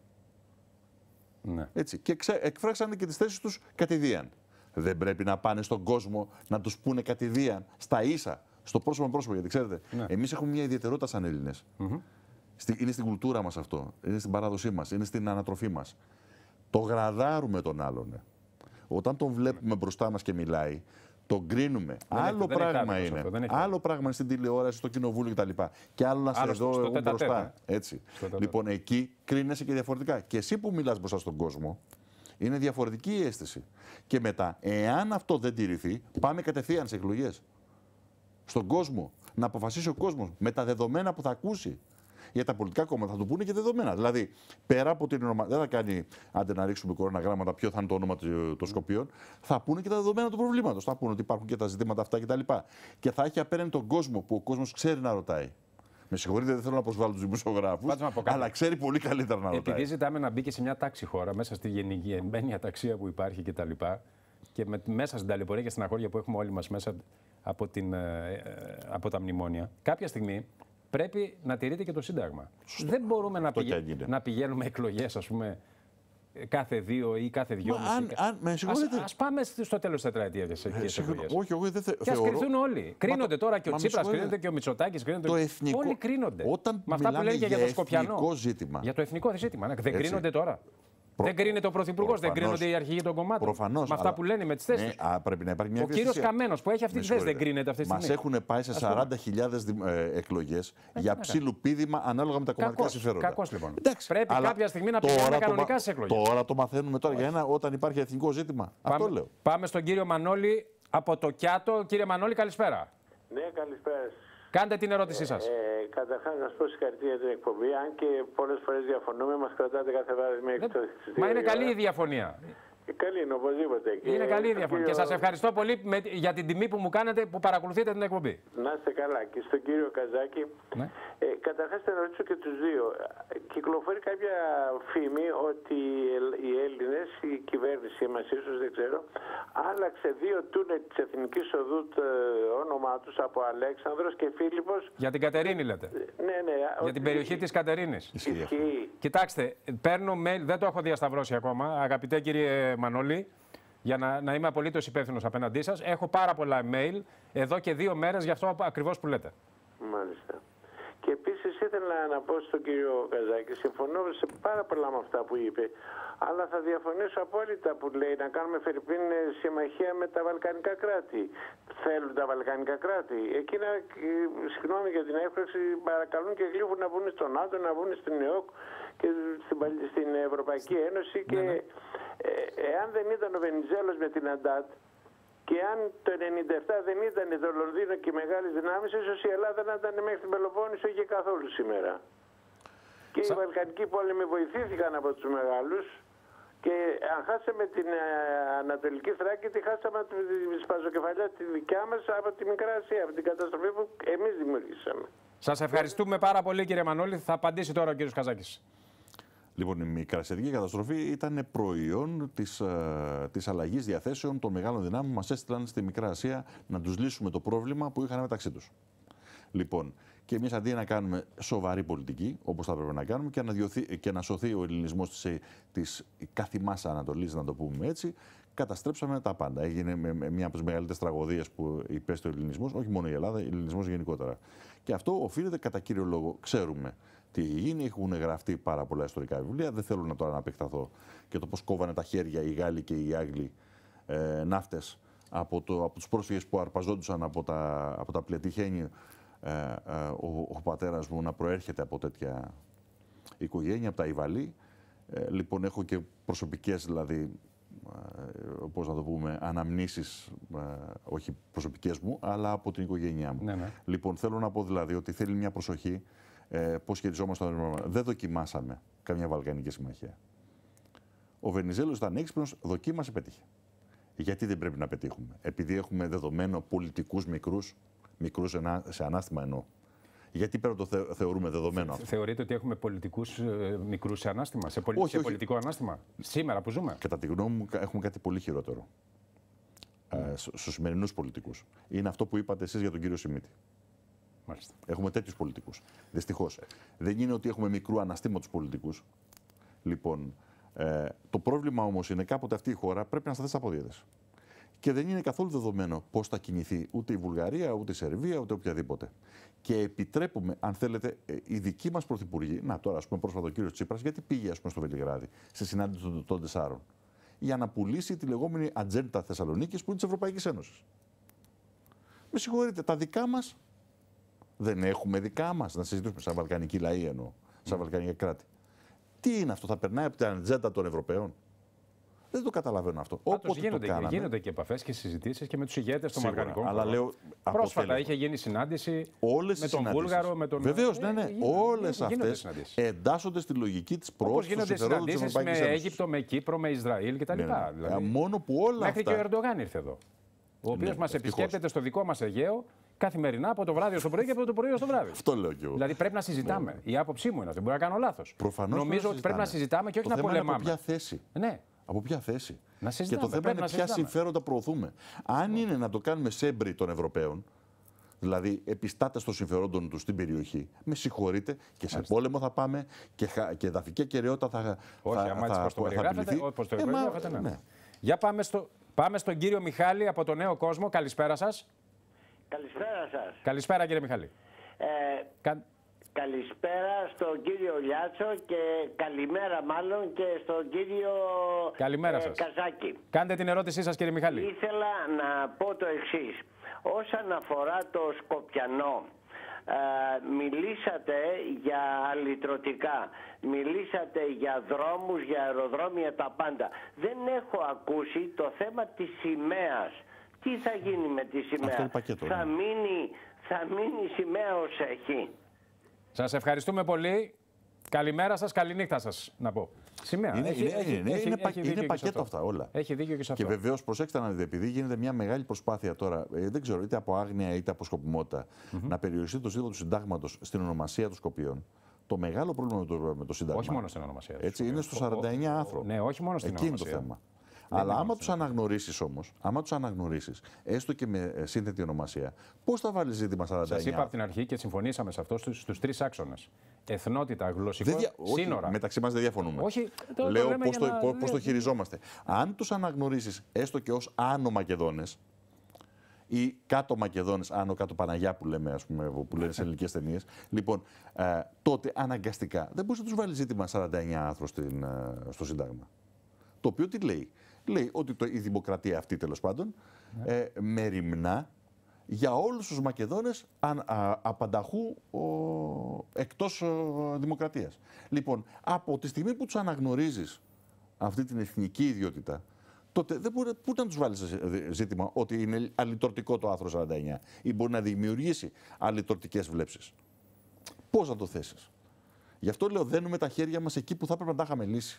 Ναι. Έτσι. Και ξέ, εκφράξανε και τις θέσεις τους κατηδίαν. Δεν πρέπει να πάνε στον κόσμο να τους πούνε κατηδίαν, στα ίσα, στο πρόσωπο με πρόσωπο. Γιατί ξέρετε, ναι. εμείς έχουμε μια ιδιαιτερότητα σαν Έλληνες. Mm-hmm. Είναι στην κουλτούρα μας αυτό, είναι στην παράδοσή μας, είναι στην ανατροφή μας. Το γραδάρουμε τον άλλον. Όταν τον βλέπουμε μπροστά μας και μιλάει, τον κρίνουμε. Δεν άλλο έχει, πράγμα είναι. Αυτό, άλλο πράγμα είναι στην τηλεόραση, στο κοινοβούλιο κτλ. Και άλλο να σε δω εγώ μπροστά. Έτσι. Λοιπόν, εκεί κρίνεσαι και διαφορετικά. Και εσύ που μιλάς μπροστά στον κόσμο, είναι διαφορετική η αίσθηση. Και μετά, εάν αυτό δεν τηρηθεί, πάμε κατευθείαν σε εκλογές. Στον κόσμο. Να αποφασίσει ο κόσμος με τα δεδομένα που θα ακούσει. Γιατί τα πολιτικά κόμματα θα του πούνε και δεδομένα. Δηλαδή, πέρα από την ονομα... δεν θα κάνει, άντε να ρίξουμε κοροναγράμματα, ποιο θα είναι το όνομα των Σκοπίων, θα πούνε και τα δεδομένα του προβλήματος. Θα πούνε ότι υπάρχουν και τα ζητήματα αυτά κτλ. Και θα έχει απέναντι τον κόσμο που ο κόσμος ξέρει να ρωτάει. Με συγχωρείτε, δεν θέλω να προσβάλλω τους δημοσιογράφους, αλλά ξέρει πολύ καλύτερα να ρωτάει. Επειδή ζητάμε να μπει και σε μια τάξη χώρα, μέσα στη γενική αταξία που υπάρχει κτλ. Και με, μέσα στην ταλαιπωρία και στην αγχώρια που έχουμε όλοι μας μέσα από, την, από τα μνημόνια, κάποια στιγμή πρέπει να τηρείται και το Σύνταγμα. Σωστό. Δεν μπορούμε να, πηγα... να πηγαίνουμε εκλογές, ας πούμε, κάθε δύο ή κάθε δυόμιση. Ας, ας πάμε στο τέλος της τετραετίας. Όχι, εγώ δεν θε... Και ας κρυθούν όλοι. Κρίνονται τώρα και ο Τσίπρας, κρίνονται και ο Μητσοτάκης, κρίνονται. Το εθνικό... Όλοι κρίνονται. Όταν με αυτά που λένε για, για το Σκοπιανό. Ζήτημα. Για το εθνικό ζήτημα. Ναι. Δεν κρίνονται τώρα. Προ... Δεν κρίνεται ο Πρωθυπουργός, δεν κρίνονται οι αρχηγοί των κομμάτων. Προφανώς. Με αυτά αλλά... που λένε, με τις θέσεις. Ναι, α, πρέπει να υπάρχει μια ο κύριος Καμένος που έχει αυτή τη θέση δεν κρίνεται αυτή τη στιγμή. Μας έχουν πάει σε σαράντα χιλιάδες εκλογές για ψιλοπίδημα ανάλογα με τα κομματικά συμφέροντα. Κακώς λοιπόν. Εντάξει, πρέπει κάποια στιγμή να πηγαίνουμε κανονικά στις εκλογές. Τώρα το μαθαίνουμε τώρα για ένα όταν υπάρχει εθνικό ζήτημα. Αυτό λέω. Πάμε στον κύριο Μανώλη από το Κιάτο. Κύριε Μανώλη, καλησπέρα. Ναι, καλησπέρα. Κάντε την ερώτησή σας. Ε, ε, Καταρχάς, να σας πω συγχαρητήρια για την εκπομπή. Αν και πολλές φορές διαφωνούμε, μας κρατάτε κάθε βράδυ μέχρι το. Μα είναι καλή η διαφωνία. Καλή είναι, οπωσδήποτε. Είναι καλή η διαφωνία. Και σας ευχαριστώ πολύ με, για την τιμή που μου κάνετε που παρακολουθείτε την εκπομπή. Να είστε καλά. Και στον κύριο Καζάκη. Ναι. Ε, Καταρχάς, θα ρωτήσω και τους δύο. Κυκλοφορεί κάποια φήμη ότι οι Έλληνες, η κυβέρνηση μας ίσως δεν ξέρω, άλλαξε δύο τούνελ της Εθνικής Οδού το όνομά τους από Αλέξανδρος και Φίλιππος. Για την Κατερίνη λέτε. Ναι, ναι. Για την περιοχή της Κατερίνης. Ισχύει. Κοιτάξτε, παίρνω mail, δεν το έχω διασταυρώσει ακόμα, αγαπητέ κύριε Μανώλη, για να, να είμαι απολύτως υπεύθυνος απέναντί σας. Έχω πάρα πολλά email εδώ και δύο μέρες για αυτό ακριβώς που λέτε. Μάλιστα. Και επίσης ήθελα να πω στον κύριο Καζάκη, συμφωνώ σε πάρα πολλά με αυτά που είπε, αλλά θα διαφωνήσω απόλυτα που λέει να κάνουμε φερπίν συμμαχία με τα βαλκανικά κράτη. Θέλουν τα βαλκανικά κράτη. Εκείνα, συγγνώμη για την έκφραση, παρακαλούν και γλύφουν να βγουν στο ΝΑΤΟ, να βγουν στην ΕΟΚ και στην Ευρωπαϊκή Ένωση. Και ναι, ναι. Ε, εάν δεν ήταν ο Βενιζέλος με την Αντάτ, και αν το ενενήντα επτά δεν ήταν το Λονδίνο και οι μεγάλες δυνάμεις, ίσως η Ελλάδα να ήταν μέχρι την Πελοπόννησο και καθόλου σήμερα. Και Σα... οι Βαλκανικοί πόλεμοι βοηθήθηκαν από τους μεγάλους και αν χάσαμε την ε, Ανατολική Θράκη, τη χάσαμε τη σπαζοκεφαλιά τη δικιά μας από τη Μικρά Ασία, από την καταστροφή που εμείς δημιουργήσαμε. Σας ευχαριστούμε πάρα πολύ κύριε Μανώλη. Θα απαντήσει τώρα ο κύριος Καζάκης. Λοιπόν, η μικρασιατική καταστροφή ήταν προϊόν της, ε, της αλλαγής διαθέσεων των μεγάλων δυνάμεων που μας έστειλαν στη Μικρά Ασία να τους λύσουμε το πρόβλημα που είχαν μεταξύ τους. Λοιπόν, και εμείς αντί να κάνουμε σοβαρή πολιτική, όπως θα πρέπει να κάνουμε, και να, διωθεί, και να σωθεί ο ελληνισμός της, της καθημάς Ανατολής, να το πούμε έτσι, καταστρέψαμε τα πάντα. Έγινε με, με μια από τις μεγαλύτερες τραγωδίες που υπέστη ο ελληνισμός, όχι μόνο η Ελλάδα, ο ελληνισμός γενικότερα. Και αυτό οφείλεται κατά κύριο λόγο, ξέρουμε τι είναι, έχουν γραφτεί πάρα πολλά ιστορικά βιβλία. Δεν θέλω να τώρα να επεκταθώ και το πώς κόβανε τα χέρια οι Γάλλοι και οι Άγγλοι ε, ναύτες από, το, από τους πρόσφυγες που αρπαζόντουσαν από τα, από τα πλετυχένη. Ε, ε, ο, ο πατέρας μου να προέρχεται από τέτοια οικογένεια, από τα Ιβαλή. Ε, λοιπόν, έχω και προσωπικές, δηλαδή, ε, πώς να το πούμε, αναμνήσεις, ε, όχι προσωπικές μου, αλλά από την οικογένειά μου. Ναι, ναι. Λοιπόν, θέλω να πω δηλαδή ότι θέλει μια προσοχή. Ε, πώς χειριζόμαστε. Δεν δοκιμάσαμε καμιά Βαλκανική συμμαχία. Ο Βενιζέλος ήταν έξυπνος, δοκίμασε, πέτυχε. Γιατί δεν πρέπει να πετύχουμε? Επειδή έχουμε δεδομένο πολιτικούς μικρούς, μικρούς σε ανάστημα εννοώ. Γιατί πρέπει να το θε, θεωρούμε δεδομένο αυτό? Θεωρείτε ότι έχουμε πολιτικούς ε, μικρούς σε ανάστημα, σε, πολι... όχι, σε όχι. πολιτικό ανάστημα, σήμερα που ζούμε? Κατά τη γνώμη μου έχουμε κάτι πολύ χειρότερο mm. ε, στους σημερινούς πολιτικούς. Είναι αυτό που είπατε εσείς για τον κύριο Σιμίτη. Μάλιστα. Έχουμε τέτοιους πολιτικούς. Δυστυχώς. Δεν είναι ότι έχουμε μικρού αναστήματος πολιτικούς. Λοιπόν, ε, το πρόβλημα όμως είναι κάποτε αυτή η χώρα πρέπει να σταθεί στα πόδια της. Και δεν είναι καθόλου δεδομένο πώς θα κινηθεί ούτε η Βουλγαρία, ούτε η Σερβία, ούτε οποιαδήποτε. Και επιτρέπουμε, αν θέλετε, οι δικοί μας πρωθυπουργοί, να τώρα, ας πούμε, πρόσφατα ο κύριος Τσίπρας, γιατί πήγε, ας πούμε, στο Βελιγράδι, σε συνάντηση των, των τεσσάρων, για να πουλήσει τη λεγόμενη ατζέντα Θεσσαλονίκης που είναι της Ευρωπαϊκής Ένωσης. Με συγχωρείτε, τα δικά μας δεν έχουμε δικά μας να συζητήσουμε, σαν βαλκανική λαή εννοώ, σαν mm. βαλκανικά κράτη. Τι είναι αυτό, θα περνάει από την ατζέντα των Ευρωπαίων? Δεν το καταλαβαίνω αυτό. Όποτε γίνονται, το κάναμε, γίνονται και επαφές και συζητήσεις και με τους ηγέτες των Μαργαρικών. Αλλά λέω, πρόσφατα είχε γίνει συνάντηση όλες με τον Βούλγαρο, με τον. Βεβαίως, ναι, ναι. Όλες αυτές εντάσσονται στη λογική της προώθησης των συμφερόντων της Ευρωπαϊκής Ένωσης. Με Αίγυπτο, με Κύπρο, με Ισραήλ κτλ. Ναι, ναι. Δηλαδή, μόνο που όλα μέχρι αυτά. και ο Ερντογάν ήρθε εδώ. Ο οποίος ναι, μας επισκέπτεται στο δικό μας Αιγαίο καθημερινά από το βράδυ στο πρωί και από το πρωί στο βράδυ. Αυτό λέω κι εγώ. Δηλαδή πρέπει να συζητάμε. Ναι. Η άποψή μου είναι αυτή. Μπορεί να κάνω λάθος. Προφανώς νομίζω ότι πρέπει να συζητάμε και όχι το να πολεμάμε. Από ποια θέση. Ναι. Από ποια θέση. Να και το θέμα είναι ποια συμφέροντα προωθούμε. Αν είναι να το κάνουμε σέμπρι των Ευρωπαίων, δηλαδή επιστάτες των συμφερόντων του στην περιοχή, με συγχωρείτε, και σε Μάλιστα. πόλεμο θα πάμε και, και εδαφική ακεραιότητα θα, όχι, θα, άμα θα, θα, θα, θα απειληθεί. Όπως το περιγράφετε, ναι. ναι. Για πάμε, στο, πάμε στον κύριο Μιχάλη από το Νέο Κόσμο. Καλησπέρα σας. Καλησπέρα σας. Καλησπέρα κύριε Μιχάλη. Ε, Κα... Καλησπέρα στον κύριο Λιάτσο και καλημέρα μάλλον και στον κύριο καλημέρα ε, σας. Καζάκη. Κάντε την ερώτησή σας κύριε Μιχάλη. Ήθελα να πω το εξής. Όσον αφορά το Σκοπιανό, ε, μιλήσατε για αλυτρωτικά, μιλήσατε για δρόμους, για αεροδρόμια, τα πάντα. Δεν έχω ακούσει το θέμα της σημαίας. Τι θα γίνει με τη σημαία, πακέτο, θα, ναι. μείνει, θα μείνει η σημαία ως έχει. Σας ευχαριστούμε πολύ. Καλημέρα σας, καληνύχτα σας να πω. Σημαία. Είναι, έχει, είναι, έχει, είναι, έχει, είναι, έχει είναι πακέτο αυτά όλα. Έχει δίκιο και σε αυτό. Και βεβαίως προσέξτε να δείτε, επειδή γίνεται μια μεγάλη προσπάθεια τώρα, ε, δεν ξέρω, είτε από άγνοια είτε από σκοπιμότητα, mm-hmm. να περιοριστεί το ζήτημα του συντάγματος στην ονομασία των Σκοπίων. Το μεγάλο πρόβλημα με το, με το Σύνταγμα. Όχι μόνο στην ονομασία. Έτσι, είναι στο σαράντα εννέα άρθρο. Ναι, όχι μόνο στην Εκεί ονομασία. Είναι το θέμα. Αλλά άμα τους αναγνωρίσεις όμως, άμα τους αναγνωρίσεις, έστω και με σύνθετη ονομασία, πώς θα βάλεις ζήτημα σαράντα εννέα. Σας είπα από την αρχή και συμφωνήσαμε σε αυτό στους, στους τρεις άξονες. Εθνότητα, γλωσσικό, δια... σύνορα. Όχι, μεταξύ μας δεν διαφωνούμε. Όχι, το, Λέω το πώς το, να... πώς, πώς το χειριζόμαστε. Αν τους αναγνωρίσεις έστω και ως Άνω Μακεδόνες ή Κάτω Μακεδόνες, Άνω Κάτω Παναγιά που λέμε, ας πούμε, που λένε σε ελληνικές ταινίες, λοιπόν, ε, τότε αναγκαστικά δεν μπορείς να τους βάλεις ζήτημα σαράντα εννέα άρθρο στην, ε, στο Σύνταγμα. Το οποίο τι λέει. Λέει ότι το, η δημοκρατία αυτή, τέλος πάντων, ναι. ε, μεριμνά για όλους τους Μακεδόνες α, α, απανταχού ο, εκτός ο, δημοκρατίας. Λοιπόν, από τη στιγμή που τους αναγνωρίζεις αυτή την εθνική ιδιότητα, τότε δεν μπορεί, πού να τους βάλεις ζήτημα ότι είναι αλυτρωτικό το άρθρο σαράντα εννέα ή μπορεί να δημιουργήσει αλυτρωτικές βλέψεις. Πώς να το θέσεις. Γι' αυτό λέω δένουμε τα χέρια μας εκεί που θα έπρεπε να τα είχαμε λύσει.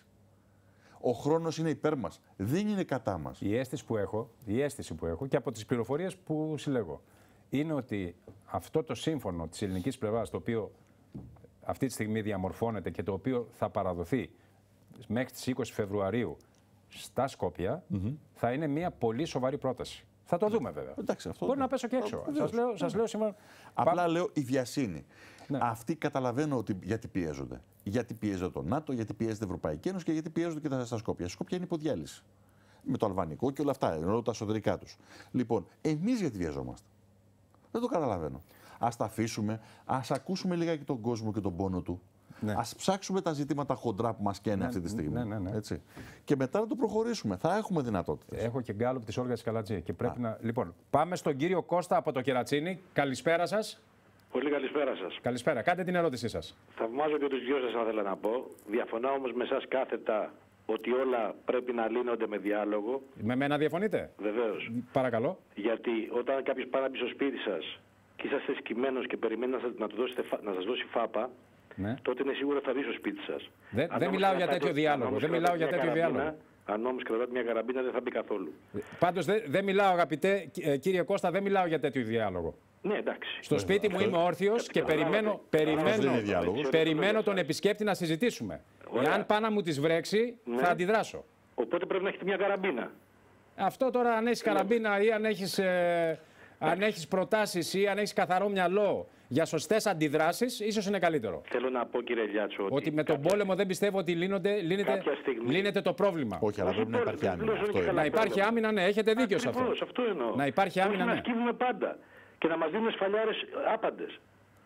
Ο χρόνος είναι υπέρ μας, δεν είναι κατά μας. Η αίσθηση που έχω, η αίσθηση που έχω και από τις πληροφορίες που συλλέγω είναι ότι αυτό το σύμφωνο της ελληνικής πλευράς, το οποίο αυτή τη στιγμή διαμορφώνεται και το οποίο θα παραδοθεί μέχρι τις είκοσι Φεβρουαρίου στα Σκόπια, mm-hmm. θα είναι μια πολύ σοβαρή πρόταση. Θα το δούμε βέβαια. Εντάξει, αυτό μπορεί να πέσω και έξω. Σας λέω, σας λέω σήμερα... Απλά Πα... λέω η βιασύνη. Ναι. Αυτοί καταλαβαίνω ότι γιατί πιέζονται. Γιατί πιέζεται το ΝΑΤΟ, γιατί πιέζεται η Ευρωπαϊκή Ένωση και γιατί πιέζονται και τα στα Σκόπια. Στα Σκόπια είναι υποδιάλυση. Με το αλβανικό και όλα αυτά, ενώ τα εσωτερικά τους. Λοιπόν, εμείς γιατί βιαζόμαστε. Δεν το καταλαβαίνω. Ας τα αφήσουμε, ας ακούσουμε λιγάκι τον κόσμο και τον πόνο του. Ναι. Ας ψάξουμε τα ζητήματα χοντρά που μας καίνε ναι, αυτή τη στιγμή. Ναι, ναι, ναι. Έτσι. Και μετά να το προχωρήσουμε. Θα έχουμε δυνατότητες. Έχω και γκάλωπ της Όλγας Καλατζή. Και πρέπει να... Λοιπόν, πάμε στον κύριο Κώστα από το Κερατσίνι. Καλησπέρα σας. Πολύ καλησπέρα σας. Καλησπέρα. Κάντε την ερώτησή σας. Θαυμάζω και τους δυο σας, αν θέλω να πω. Διαφωνώ όμως με εσάς κάθετα ότι όλα πρέπει να λύνονται με διάλογο. Με μένα διαφωνείτε? Βεβαίως. Παρακαλώ. Γιατί όταν κάποιος πάει να μπει στο σπίτι σας και είσαστε σκυμμένος και περιμένει να σας, να του δώσετε, να σας δώσει φάπα, ναι. τότε είναι σίγουρο θα μπει στο σπίτι σας. Δεν, δεν μιλάω για τέτοιο διάλογο. Δεν μιλάω για τέτοιο διάλογο. Αν όμως κρατάτε μια καραμπίνα δεν θα μπει καθόλου. Πάντως δεν δε μιλάω, αγαπητέ κύριε Κώστα, δεν δεν για τέτοιο διάλογο. Ναι, εντάξει. Στο σπίτι μου είμαι όρθιος και περιμένω, περιμένω, περιμένω τον επισκέπτη να συζητήσουμε. Εάν πάνω μου τις βρέξει, ναι. θα αντιδράσω. Οπότε πρέπει να έχετε μια καραμπίνα. Αυτό τώρα αν έχεις καραμπίνα ή αν έχεις, ε, αν έχεις προτάσεις ή αν έχεις καθαρό μυαλό για σωστές αντιδράσεις, ίσως είναι καλύτερο. Θέλω να πω, κύριε Λιάτσο, ότι, ότι με τον πόλεμο δεν πιστεύω ότι λύνονται, λύνεται, στιγμή... λύνεται το πρόβλημα. Όχι, αλλά πρέπει να υπάρχει άμυνα. Αυτό να υπάρχει άμυνα, ναι, έχετε δίκιο σε αυτό. αυτό εννοώ. Να υπάρχει άμυνα, ναι. Να σκύβουμε πάντα και να μας δίνουν σφαλιάρες άπαντες.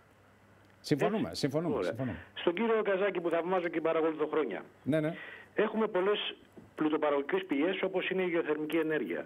Συμφωνούμε, συμφωνούμε, συμφωνούμε. Στον κύριο Καζάκη που θαυμάζω και παρακολουθώ χρόνια. Ναι, ναι. Έχουμε πολλές πλουτοπαραγωγικές πηγές όπως είναι η γεωθερμική ενέργεια.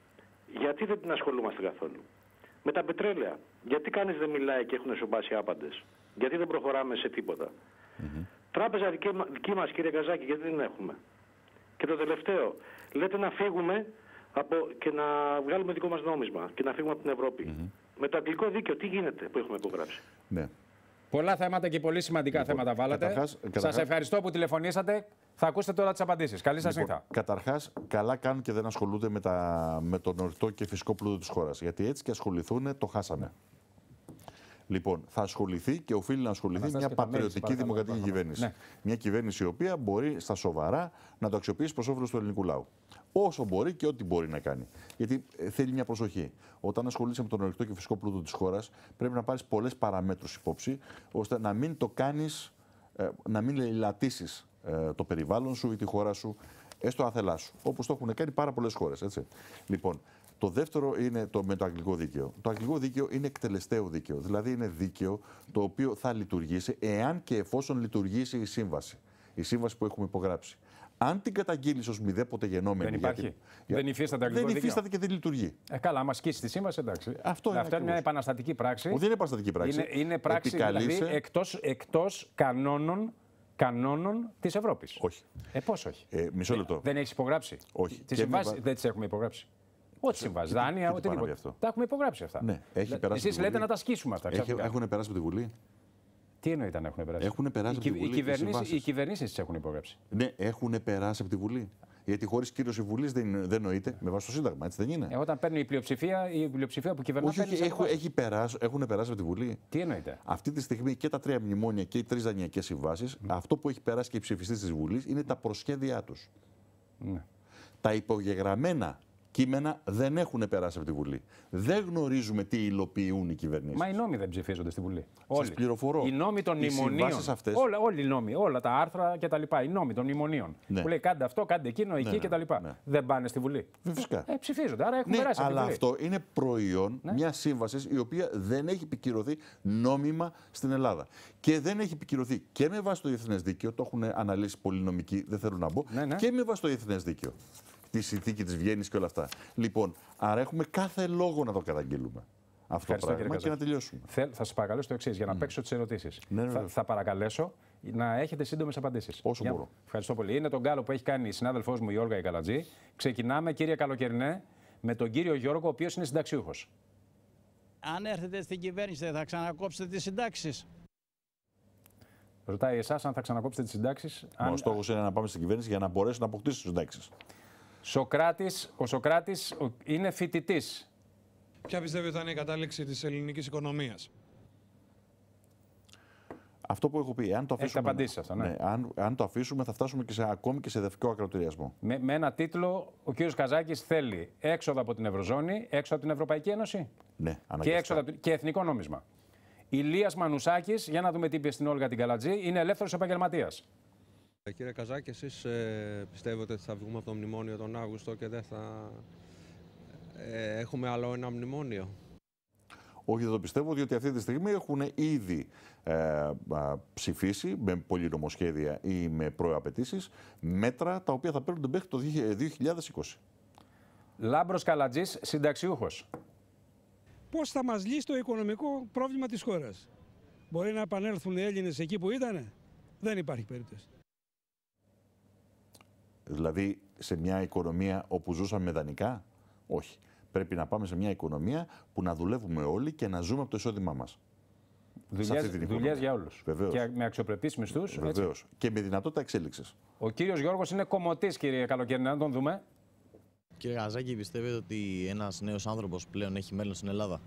Γιατί δεν την ασχολούμαστε καθόλου? Με τα πετρέλαια. Γιατί κανείς δεν μιλάει και έχουν σοπάσει άπαντες? Γιατί δεν προχωράμε σε τίποτα? Mm-hmm. Τράπεζα δική, δική μας, κύριε Καζάκη, γιατί δεν έχουμε? Και το τελευταίο, λέτε να φύγουμε από, και να βγάλουμε δικό μας νόμισμα και να φύγουμε από την Ευρώπη. Mm-hmm. Με το αγγλικό δίκαιο τι γίνεται που έχουμε υπογράψει? Ναι. Πολλά θέματα και πολύ σημαντικά λοιπόν, θέματα βάλατε. Καταρχάς, καταρχάς... Σας ευχαριστώ που τηλεφωνήσατε. Θα ακούσετε τώρα τις απαντήσεις. Καλή σας λοιπόν, νύχτα. Καταρχάς, καλά κάνουν και δεν ασχολούνται με, τα... με τον ορυκτό και φυσικό πλούτο της χώρας. Γιατί έτσι και ασχοληθούν, το χάσαμε. Λοιπόν, θα ασχοληθεί και οφείλει να ασχοληθεί μια πατριωτική δημοκρατική κυβέρνηση. Ναι. Μια κυβέρνηση η οποία μπορεί στα σοβαρά να το αξιοποιήσει προς όφελος του ελληνικού λαού. Όσο μπορεί και ό,τι μπορεί να κάνει. Γιατί θέλει μια προσοχή. Όταν ασχολείσαι με τον ορυκτό και φυσικό πλούτο της χώρας, πρέπει να πάρεις πολλές παραμέτρους υπόψη, ώστε να μην το κάνεις, να μην λατήσεις το περιβάλλον σου ή τη χώρα σου, έστω άθελά σου. Όπως το έχουν κάνει πάρα πολλές χώρες. Έτσι. Λοιπόν, το δεύτερο είναι το, με το αγγλικό δίκαιο. Το αγγλικό δίκαιο είναι εκτελεστέο δίκαιο. Δηλαδή είναι δίκαιο το οποίο θα λειτουργήσει εάν και εφόσον λειτουργήσει η σύμβαση. Η σύμβαση που έχουμε υπογράψει. Αν την καταγγείλεις ως μηδέποτε γεννόμενη. Δεν υπάρχει. Γιατί, δεν υφίσταται αγγλικό δεν δίκαιο. υφίσταται και δεν λειτουργεί. Ε, καλά, άμα ασκήσει τη σύμβαση, εντάξει. Αυτό είναι, αυτό είναι μια επαναστατική πράξη. Δεν είναι επαναστατική πράξη. Είναι, είναι πράξη δηλαδή, εκτός, εκτός κανόνων. Κανόνων της Ευρώπης. Όχι. Ε, πώς όχι. Ε, μισό λεπτό. Δεν έχεις υπογράψει. Όχι. Τις συμβάσεις δεν τις έχουμε υπογράψει. Ό,τι συμβάσεις, δάνεια, οτιδήποτε. Τα έχουμε υπογράψει αυτά. Ναι, έχει περάσει. Εσείς λέτε να τα ασκήσουμε αυτά. Έχει, έχουν περάσει από τη Βουλή. Τι εννοείται να έχουν περάσει? Έχουν περάσει οι, από τη Βουλή. Οι κυβερνήσεις, οι κυβερνήσεις τις έχουν υπογράψει. Ναι, έχουν περάσει από τη Βουλή. Γιατί χωρίς κύρωση Βουλής δεν, δεν νοείται με βάση το Σύνταγμα, έτσι δεν είναι? Ε, όταν παίρνει η πλειοψηφία, η πλειοψηφία που κυβερνά. Όχι, όχι, έχουν, έχει περάσει, έχουν περάσει από τη Βουλή. Τι εννοείται? Αυτή τη στιγμή και τα τρία μνημόνια και οι τρεις δανειακές συμβάσεις, mm. αυτό που έχει περάσει και οι ψηφιστές της Βουλής είναι τα προσχέδιά τους. Mm. Τα υπογεγραμμένα κείμενα δεν έχουν περάσει από τη Βουλή. Δεν γνωρίζουμε τι υλοποιούν οι κυβερνήσεις. Μα οι νόμοι δεν ψηφίζονται στη Βουλή. Σας πληροφορώ. Οι νόμοι των μνημονίων. Αυτές... Όλα, όλοι οι νόμοι, όλα τα άρθρα κτλ. Οι νόμοι των μνημονίων. Ναι. Που λέει κάντε αυτό, κάντε εκείνο, εκεί ναι, κτλ. Ναι. Δεν πάνε στη Βουλή. Φυσικά. Ε, ψηφίζονται. Άρα έχουν ναι, περάσει από τη αλλά Βουλή. αυτό είναι προϊόν ναι. μια σύμβαση η οποία δεν έχει επικυρωθεί νόμιμα στην Ελλάδα. Και δεν έχει επικυρωθεί και με βάση το διεθνές δίκαιο. Το έχουν αναλύσει πολλοί νομικοί, δεν θέλω να μπω. Ναι, ναι. Και με βάση το διεθνές δίκαιο. Τη συνθήκη της Βιέννης και όλα αυτά. Λοιπόν, άρα έχουμε κάθε λόγο να το καταγγείλουμε. Αυτό το πράγμα και να τελειώσουμε. Θέλ, θα σας παρακαλέσω το εξής, για να mm. παίξω τις ερωτήσεις. Ναι, ναι, θα, ναι. θα παρακαλέσω να έχετε σύντομες απαντήσεις. Όσο για... μπορώ. Ευχαριστώ πολύ. Είναι τον γκάλο που έχει κάνει η συνάδελφός μου η Όλγα Ικαλατζή. Ξεκινάμε, κύριε Καλοκαιρινέ, με τον κύριο Γιώργο, ο οποίος είναι συνταξιούχος. Αν έρθετε στην κυβέρνηση, θα ξανακόψετε τις συντάξεις? Ρωτάει εσάς αν θα ξανακόψετε τις συντάξεις. Αν... Ο στόχος είναι να πάμε στην κυβέρνηση για να μπορέσει να αποκτήσει τις συντάξεις. Σοκράτης, ο Σοκράτης είναι φοιτητής. Ποια πιστεύετε ότι θα είναι η κατάληξη της ελληνικής οικονομίας? Αυτό που έχω πει, αν το αφήσουμε, απαντήσει αυτό, ναι. Ναι, αν, αν το αφήσουμε θα φτάσουμε και σε, ακόμη και σε δευκό ακροτηριασμό. Με, με ένα τίτλο, ο κύριος Καζάκης θέλει έξοδο από την Ευρωζώνη, έξω από την Ευρωπαϊκή Ένωση ναι, και, έξοδο, και εθνικό νόμισμα. Ηλίας Μανουσάκης, για να δούμε τι είπε στην Όλγα την Καλατζή, είναι ελεύθερος επαγγελματίας. Κύριε Καζάκη, εσείς ε, πιστεύετε ότι θα βγούμε από το μνημόνιο τον Αύγουστο και δεν θα ε, έχουμε άλλο ένα μνημόνιο? Όχι, δεν το πιστεύω, διότι αυτή τη στιγμή έχουν ήδη ε, α, ψηφίσει με πολυνομοσχέδια ή με προαπαιτήσεις μέτρα τα οποία θα παίρνουν μέχρι το δύο χιλιάδες είκοσι. Λάμπρος Καλατζής, συνταξιούχος. Πώς θα μας λύσει το οικονομικό πρόβλημα της χώρας? Μπορεί να επανέλθουν οι Έλληνες εκεί που ήτανε? Δεν υπάρχει περίπτωση. Δηλαδή σε μια οικονομία όπου ζούσαμε με δανεικά? Όχι. Πρέπει να πάμε σε μια οικονομία που να δουλεύουμε όλοι και να ζούμε από το εισόδημά μας. Δουλειές για όλους. Βεβαίως. Και με αξιοπρεπείς μισθούς. Βεβαίως. Και με δυνατότητα εξέλιξης. Ο κύριος Γιώργος είναι κομμωτής, κύριε Καλοκαιρινέ, να τον δούμε. Κύριε Καζάκη, πιστεύετε ότι ένας νέος άνθρωπος πλέον έχει μέλλον στην Ελλάδα?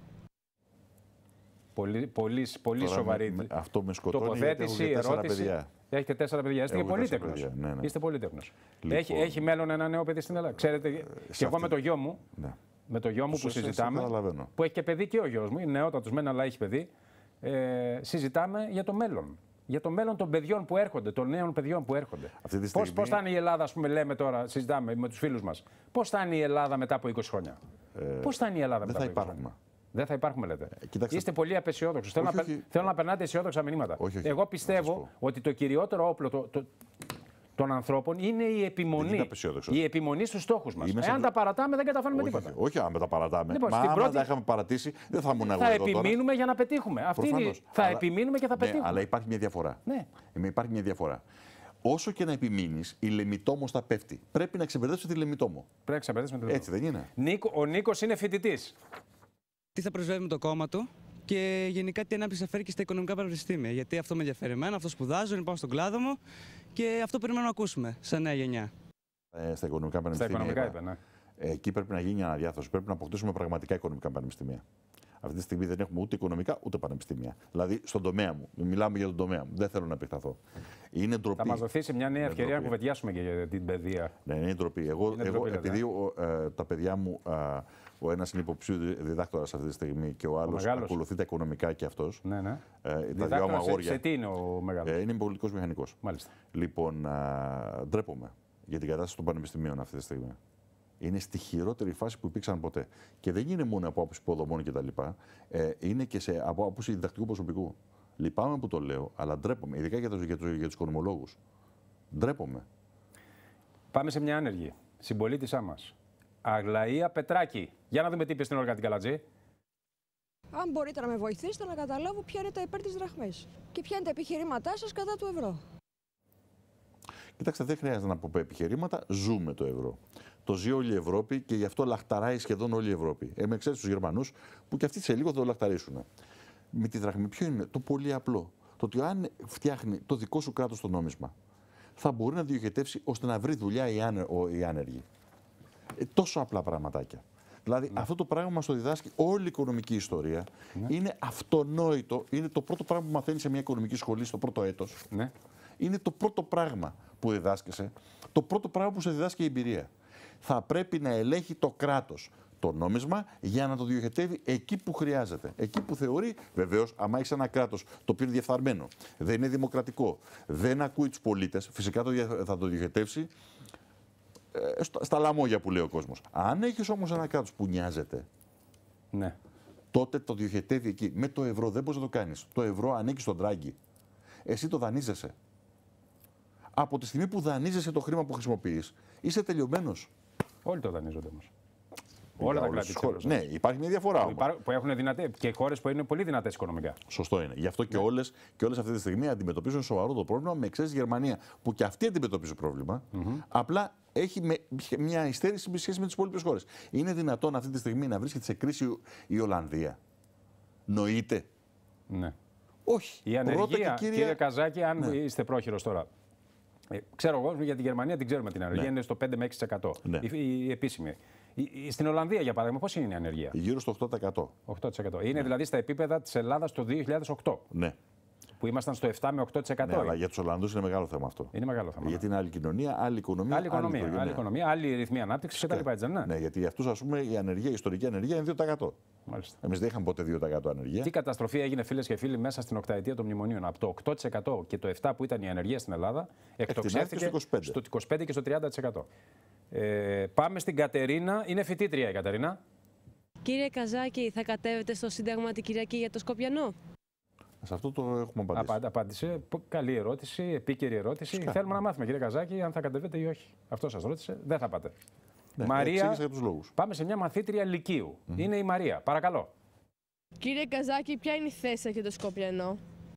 Πολύ, πολύ, πολύ Τώρα σοβαρή με, αυτό με σκοτώνει, τοποθέτηση, γιατί έχω ερώτηση. παιδιά. Έχετε τέσσερα παιδιά. Είστε και πολύτεκνος. Ναι, ναι. Είστε πολύτεκνος. Λοιπόν, έχει, έχει μέλλον ένα νέο παιδί στην Ελλάδα. Ξέρετε, ε, και εγώ με το γιο μου, ναι. με το γιο μου που συζητάμε, που έχει και παιδί και ο γιος μου, είναι νεότατος μεν, αλλά έχει παιδί, ε, συζητάμε για το μέλλον. Για το μέλλον των παιδιών που έρχονται, των νέων παιδιών που έρχονται. Στιγμή... Πώς, πώς θα είναι η Ελλάδα, ας πούμε, λέμε τώρα, συζητάμε με τους φίλους μας, πώς θα είναι η Ελλάδα μετά από είκοσι χρόνια? Ε, πώς θα είναι η Ελλάδα μετά από είκοσι χρόνια? Δεν θα υπάρχουμε, λέτε. Ε, κοιτάξτε... Είστε πολύ απεσιόδοξος. Θέλω, να... Θέλω να περνάτε αισιόδοξα μηνύματα. Όχι, όχι, Εγώ πιστεύω ότι το κυριότερο όπλο το, το, των ανθρώπων είναι η επιμονή. Η επιμονή στους στόχους μας. Εάν σε... τα παρατάμε, δεν καταφέρνουμε όχι, τίποτα. Όχι, αν τα παρατάμε. Λοιπόν, Μα άμα πρώτη... τα είχαμε παρατήσει, δεν θα ήμουν εγώ. Θα εδώ επιμείνουμε τώρα. για να πετύχουμε. Αυτή είναι... Θα αλλά... επιμείνουμε και θα πετύχουμε. Ναι, αλλά υπάρχει μια διαφορά. Ναι. Υπάρχει μια διαφορά. όσο και να επιμείνεις, η Λεμιτόμος θα πέφτει. Πρέπει να ξεμπερδέψεις τη Λεμιτόμο. Πρέπει να ξεμπερδέψεις τη Έτσι δεν είναι? Νίκο, ο Νίκος είναι φοιτητής. Τι θα προσφέρει με το κόμμα του και γενικά τι ανάπτυξη θα φέρει και στα οικονομικά πανεπιστήμια. Γιατί αυτό με ενδιαφέρει εμένα, αυτό σπουδάζω, είναι πάω στον κλάδο μου και αυτό περιμένουμε να ακούσουμε σαν νέα γενιά. Ε, στα οικονομικά πανεπιστήμια. Στα οικονομικά είπε, ναι. Εκεί πρέπει να γίνει αναδιάθρωση. Πρέπει να αποκτήσουμε πραγματικά οικονομικά πανεπιστήμια. Αυτή τη στιγμή δεν έχουμε ούτε οικονομικά ούτε πανεπιστήμια. Δηλαδή στον τομέα μου. Μιλάμε για τον τομέα μου. Δεν θέλω να επεκταθώ. Είναι ντροπή. Θα μας δοθεί μια νέα ευκαιρία να κουβεντιάσουμε και για την παιδεία. Ναι, είναι ντροπή. Εγώ, είναι εγώ ντροπή, επειδή ο, ε, τα παιδιά μου, ε, ο ένας είναι υποψήφιος διδάκτορας αυτή τη στιγμή και ο άλλος ακολουθεί τα οικονομικά και αυτός. Ναι, ναι. Ε, τα δυο μου αγόρια. Σε, σε τι είναι ο μεγάλος? Ε, είναι πολιτικός μηχανικός. Μάλιστα. Λοιπόν, ε, ντρέπομαι για την κατάσταση των πανεπιστημίων αυτή τη στιγμή. Είναι στη χειρότερη φάση που υπήρξαν ποτέ. Και δεν είναι μόνο από άποψη υποδομών κτλ. Ε, είναι και σε, από άποψη διδακτικού προσωπικού. Λυπάμαι που το λέω, αλλά ντρέπομαι, ειδικά για τους, για τους, για τους οικονομολόγους. Ντρέπομαι. Πάμε σε μια άνεργη συμπολίτησά μας. Αγλαία Πετράκη. Για να δούμε τι είπε στην Όλγα την Καλατζή. Αν μπορείτε να με βοηθήσετε να καταλάβω ποια είναι τα υπέρ της δραχμής και ποια είναι τα επιχειρήματά σας κατά του ευρώ. Κοιτάξτε, δεν χρειάζεται να πω επιχειρήματα. Ζούμε το ευρώ. Το ζει όλη η Ευρώπη και γι' αυτό λαχταράει σχεδόν όλη η Ευρώπη. Ε, με εξαίρεση τους Γερμανούς που και αυτοί σε λίγο θα το λαχταρίσουν. Με τη δραχμή, ποιο είναι το πολύ απλό? Το ότι αν φτιάχνει το δικό σου κράτος το νόμισμα, θα μπορεί να διοχετεύσει ώστε να βρει δουλειά οι, άνε, οι άνεργοι. Ε, τόσο απλά πραγματάκια. Δηλαδή, ναι. αυτό το πράγμα μας το διδάσκει όλη η οικονομική ιστορία. Ναι. Είναι αυτονόητο. Είναι το πρώτο πράγμα που μαθαίνει σε μια οικονομική σχολή στο πρώτο έτος. Ναι. Είναι το πρώτο πράγμα που διδάσκεσαι. Το πρώτο πράγμα που σε διδάσκει η εμπειρία. Θα πρέπει να ελέγχει το κράτος το νόμισμα για να το διοχετεύει εκεί που χρειάζεται. Εκεί που θεωρεί, βεβαίως, άμα έχει ένα κράτος το οποίο είναι διεφθαρμένο, δεν είναι δημοκρατικό, δεν ακούει τους πολίτες, φυσικά το, θα το διοχετεύσει ε, στα, στα λαμόγια που λέει ο κόσμος. Αν έχεις όμως ένα κράτος που νοιάζεται, ναι. τότε το διοχετεύει εκεί. Με το ευρώ δεν μπορείς να το κάνεις. Το ευρώ ανήκει στον Ντράγκη. Εσύ το δανείζεσαι. Από τη στιγμή που δανείζεσαι το χρήμα που χρησιμοποιείς, είσαι τελειωμένος. Όλοι το δανείζονται όμως. Όλα τα κράτη. Ναι, υπάρχει μια διαφορά όμως. Που έχουν δυνατές και χώρες που είναι πολύ δυνατές οικονομικά. Σωστό είναι. Γι' αυτό και, ναι. όλες, και όλες αυτή τη στιγμή αντιμετωπίζουν σοβαρό το πρόβλημα, με εξαίρεση τη Γερμανία, που και αυτή αντιμετωπίζει πρόβλημα. Mm-hmm. Απλά έχει με, μια υστέρηση με σχέση με τις υπόλοιπες χώρες. Είναι δυνατόν αυτή τη στιγμή να βρίσκεται σε κρίση η Ολλανδία? Νοείται? Ναι. Όχι. Η ανεργία, κύριε... κύριε Καζάκη, αν ναι. είστε πρόχειρος τώρα. Ε, ξέρω εγώ για τη Γερμανία την ξέρουμε την ανεργία, ναι. είναι στο πέντε με έξι τοις εκατό. Ναι. Η, η, η επίσημη. Η, στην Ολλανδία, για παράδειγμα, πώς είναι η ανεργία? Γύρω στο οκτώ τοις εκατό. οκτώ τοις εκατό. Είναι ναι. δηλαδή στα επίπεδα της Ελλάδας το δύο χιλιάδες οκτώ. Ναι. Που ήμασταν στο επτά με οκτώ τοις εκατό. Ναι, αλλά για τους Ολλανδούς είναι μεγάλο θέμα αυτό. Είναι μεγάλο θέμα. Γιατί είναι άλλη κοινωνία, άλλη οικονομία. Άλλη οικονομία, άλλη, άλλη, οικονομία, άλλη ρυθμή ανάπτυξη κτλ. Ναι. ναι, γιατί για αυτούς, ας πούμε, η ανεργία, η ιστορική ανεργία είναι δύο τοις εκατό. Εμείς δεν είχαμε ποτέ δύο τοις εκατό ανεργία. Τι καταστροφή έγινε, φίλες και φίλοι, μέσα στην οκταετία των μνημονίων. Από το οκτώ τοις εκατό και το επτά τοις εκατό που ήταν η ανεργία στην Ελλάδα, εκτοξεύτηκε στο είκοσι πέντε τοις εκατό. Στο είκοσι πέντε τοις εκατό και στο τριάντα τοις εκατό. Ε, πάμε στην Κατερίνα. Είναι φοιτήτρια η Κατερίνα. Κύριε Καζάκη, θα κατέβετε στο Σύνταγμα την Κυριακή για το Σκοπιανό? Σε αυτό το έχουμε απαντήσει. Απα, απάντησε. Καλή ερώτηση, επίκαιρη ερώτηση. Σκά. Θέλουμε να μάθουμε, κύριε Καζάκη, αν θα κατεβείτε ή όχι. Αυτό σας ρώτησε. Δεν θα πάτε. Ναι, Μαρία, για τους λόγους. Πάμε σε μια μαθήτρια λυκείου. Mm-hmm. Είναι η Μαρία. Παρακαλώ. Κύριε Καζάκη, ποια είναι η θέση σας για το Σκοπιανό?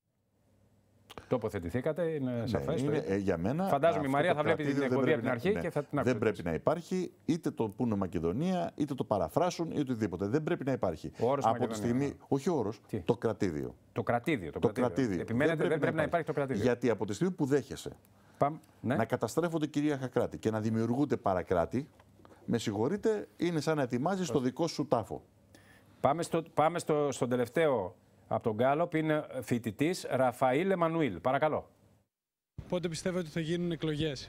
Τοποθετηθήκατε, είναι σαφές. Ναι, είναι, ε, για μένα, φαντάζομαι η Μαρία θα βλέπει την εκπομπή από την αρχή ναι, και θα την ακούσει. Δεν πρέπει να υπάρχει είτε το πούνε Μακεδονία, είτε το παραφράσουν, είτε οτιδήποτε. Δεν πρέπει να υπάρχει. Ο όρος από τη στιγμή, όχι ο όρος, το κρατήδιο. Το κρατήδιο. Το, το κρατήδιο. κρατήδιο. Επιμένετε, δεν πρέπει, δεν πρέπει να, υπάρχει. να υπάρχει το κρατήδιο. Γιατί από τη στιγμή που δέχεσαι Παμ, ναι. να καταστρέφονται κυρίαρχα κράτη και να δημιουργούνται παρακράτη, με συγχωρείτε, είναι σαν να ετοιμάζεις το δικό σου τάφο. Πάμε στο, πάμε στο, στον τελευταίο από τον Γκάλοπ, είναι φοιτητής Ραφαήλ Εμμανουήλ. Παρακαλώ. Πότε πιστεύετε ότι θα γίνουν εκλογές?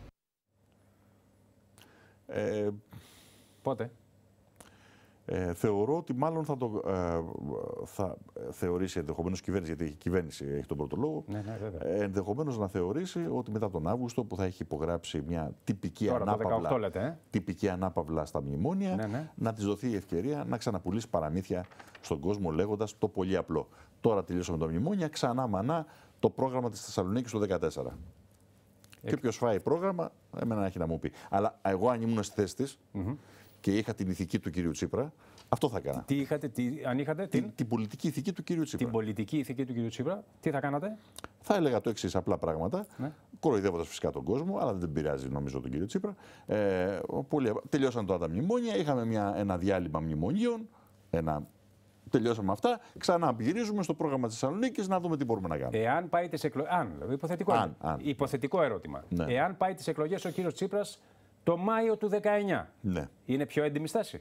Ε, Πότε? Ε, θεωρώ ότι μάλλον θα το ε, θα θεωρήσει ενδεχομένως κυβέρνηση, γιατί η κυβέρνηση έχει τον πρώτο λόγο. Ναι, ναι, βέβαια. Ε, ενδεχομένως να θεωρήσει ότι μετά τον Αύγουστο που θα έχει υπογράψει μια τυπική, Τώρα, ανάπαυλα, το δεκαοκτώ λέτε, ε? τυπική ανάπαυλα στα μνημόνια, ναι, ναι. να της δοθεί η ευκαιρία να ξαναπουλήσει παραμύθια στον κόσμο λέγοντας το πολύ απλό. Τώρα τελειώσαμε τα μνημόνια, ξανά μανά το πρόγραμμα της Θεσσαλονίκης του δύο χιλιάδες δεκατέσσερα. Ε... Και όποιος φάει πρόγραμμα, εμένα έχει να μου πει. Αλλά εγώ αν ήμουν στη θέση της, mm-hmm. και είχα την ηθική του κυρίου Τσίπρα, αυτό θα έκανα. Τι είχατε, τι, αν είχατε την... την πολιτική ηθική του κυρίου Τσίπρα. Την πολιτική ηθική του κυρίου Τσίπρα, τι θα κάνατε? θα έλεγα το εξής απλά πράγματα. Ναι. Κοροϊδεύοντας φυσικά τον κόσμο, αλλά δεν πειράζει νομίζω τον κύριο Τσίπρα. Ε, πολύ, τελειώσαν τώρα τα μνημόνια, είχαμε μια, ένα διάλειμμα μνημονίων. Ένα, τελειώσαμε αυτά. Ξανά γυρίζουμε στο πρόγραμμα της Θεσσαλονίκης να δούμε τι μπορούμε να κάνουμε. Εάν πάει τις εκλογές. Αν, δηλαδή, υποθετικό, αν, αν. υποθετικό ερώτημα. Ναι. Εάν πάει τις εκλογές ο κύριος Τσίπρας το Μάιο του δεκαεννιά, ναι. είναι πιο έντιμη στάση?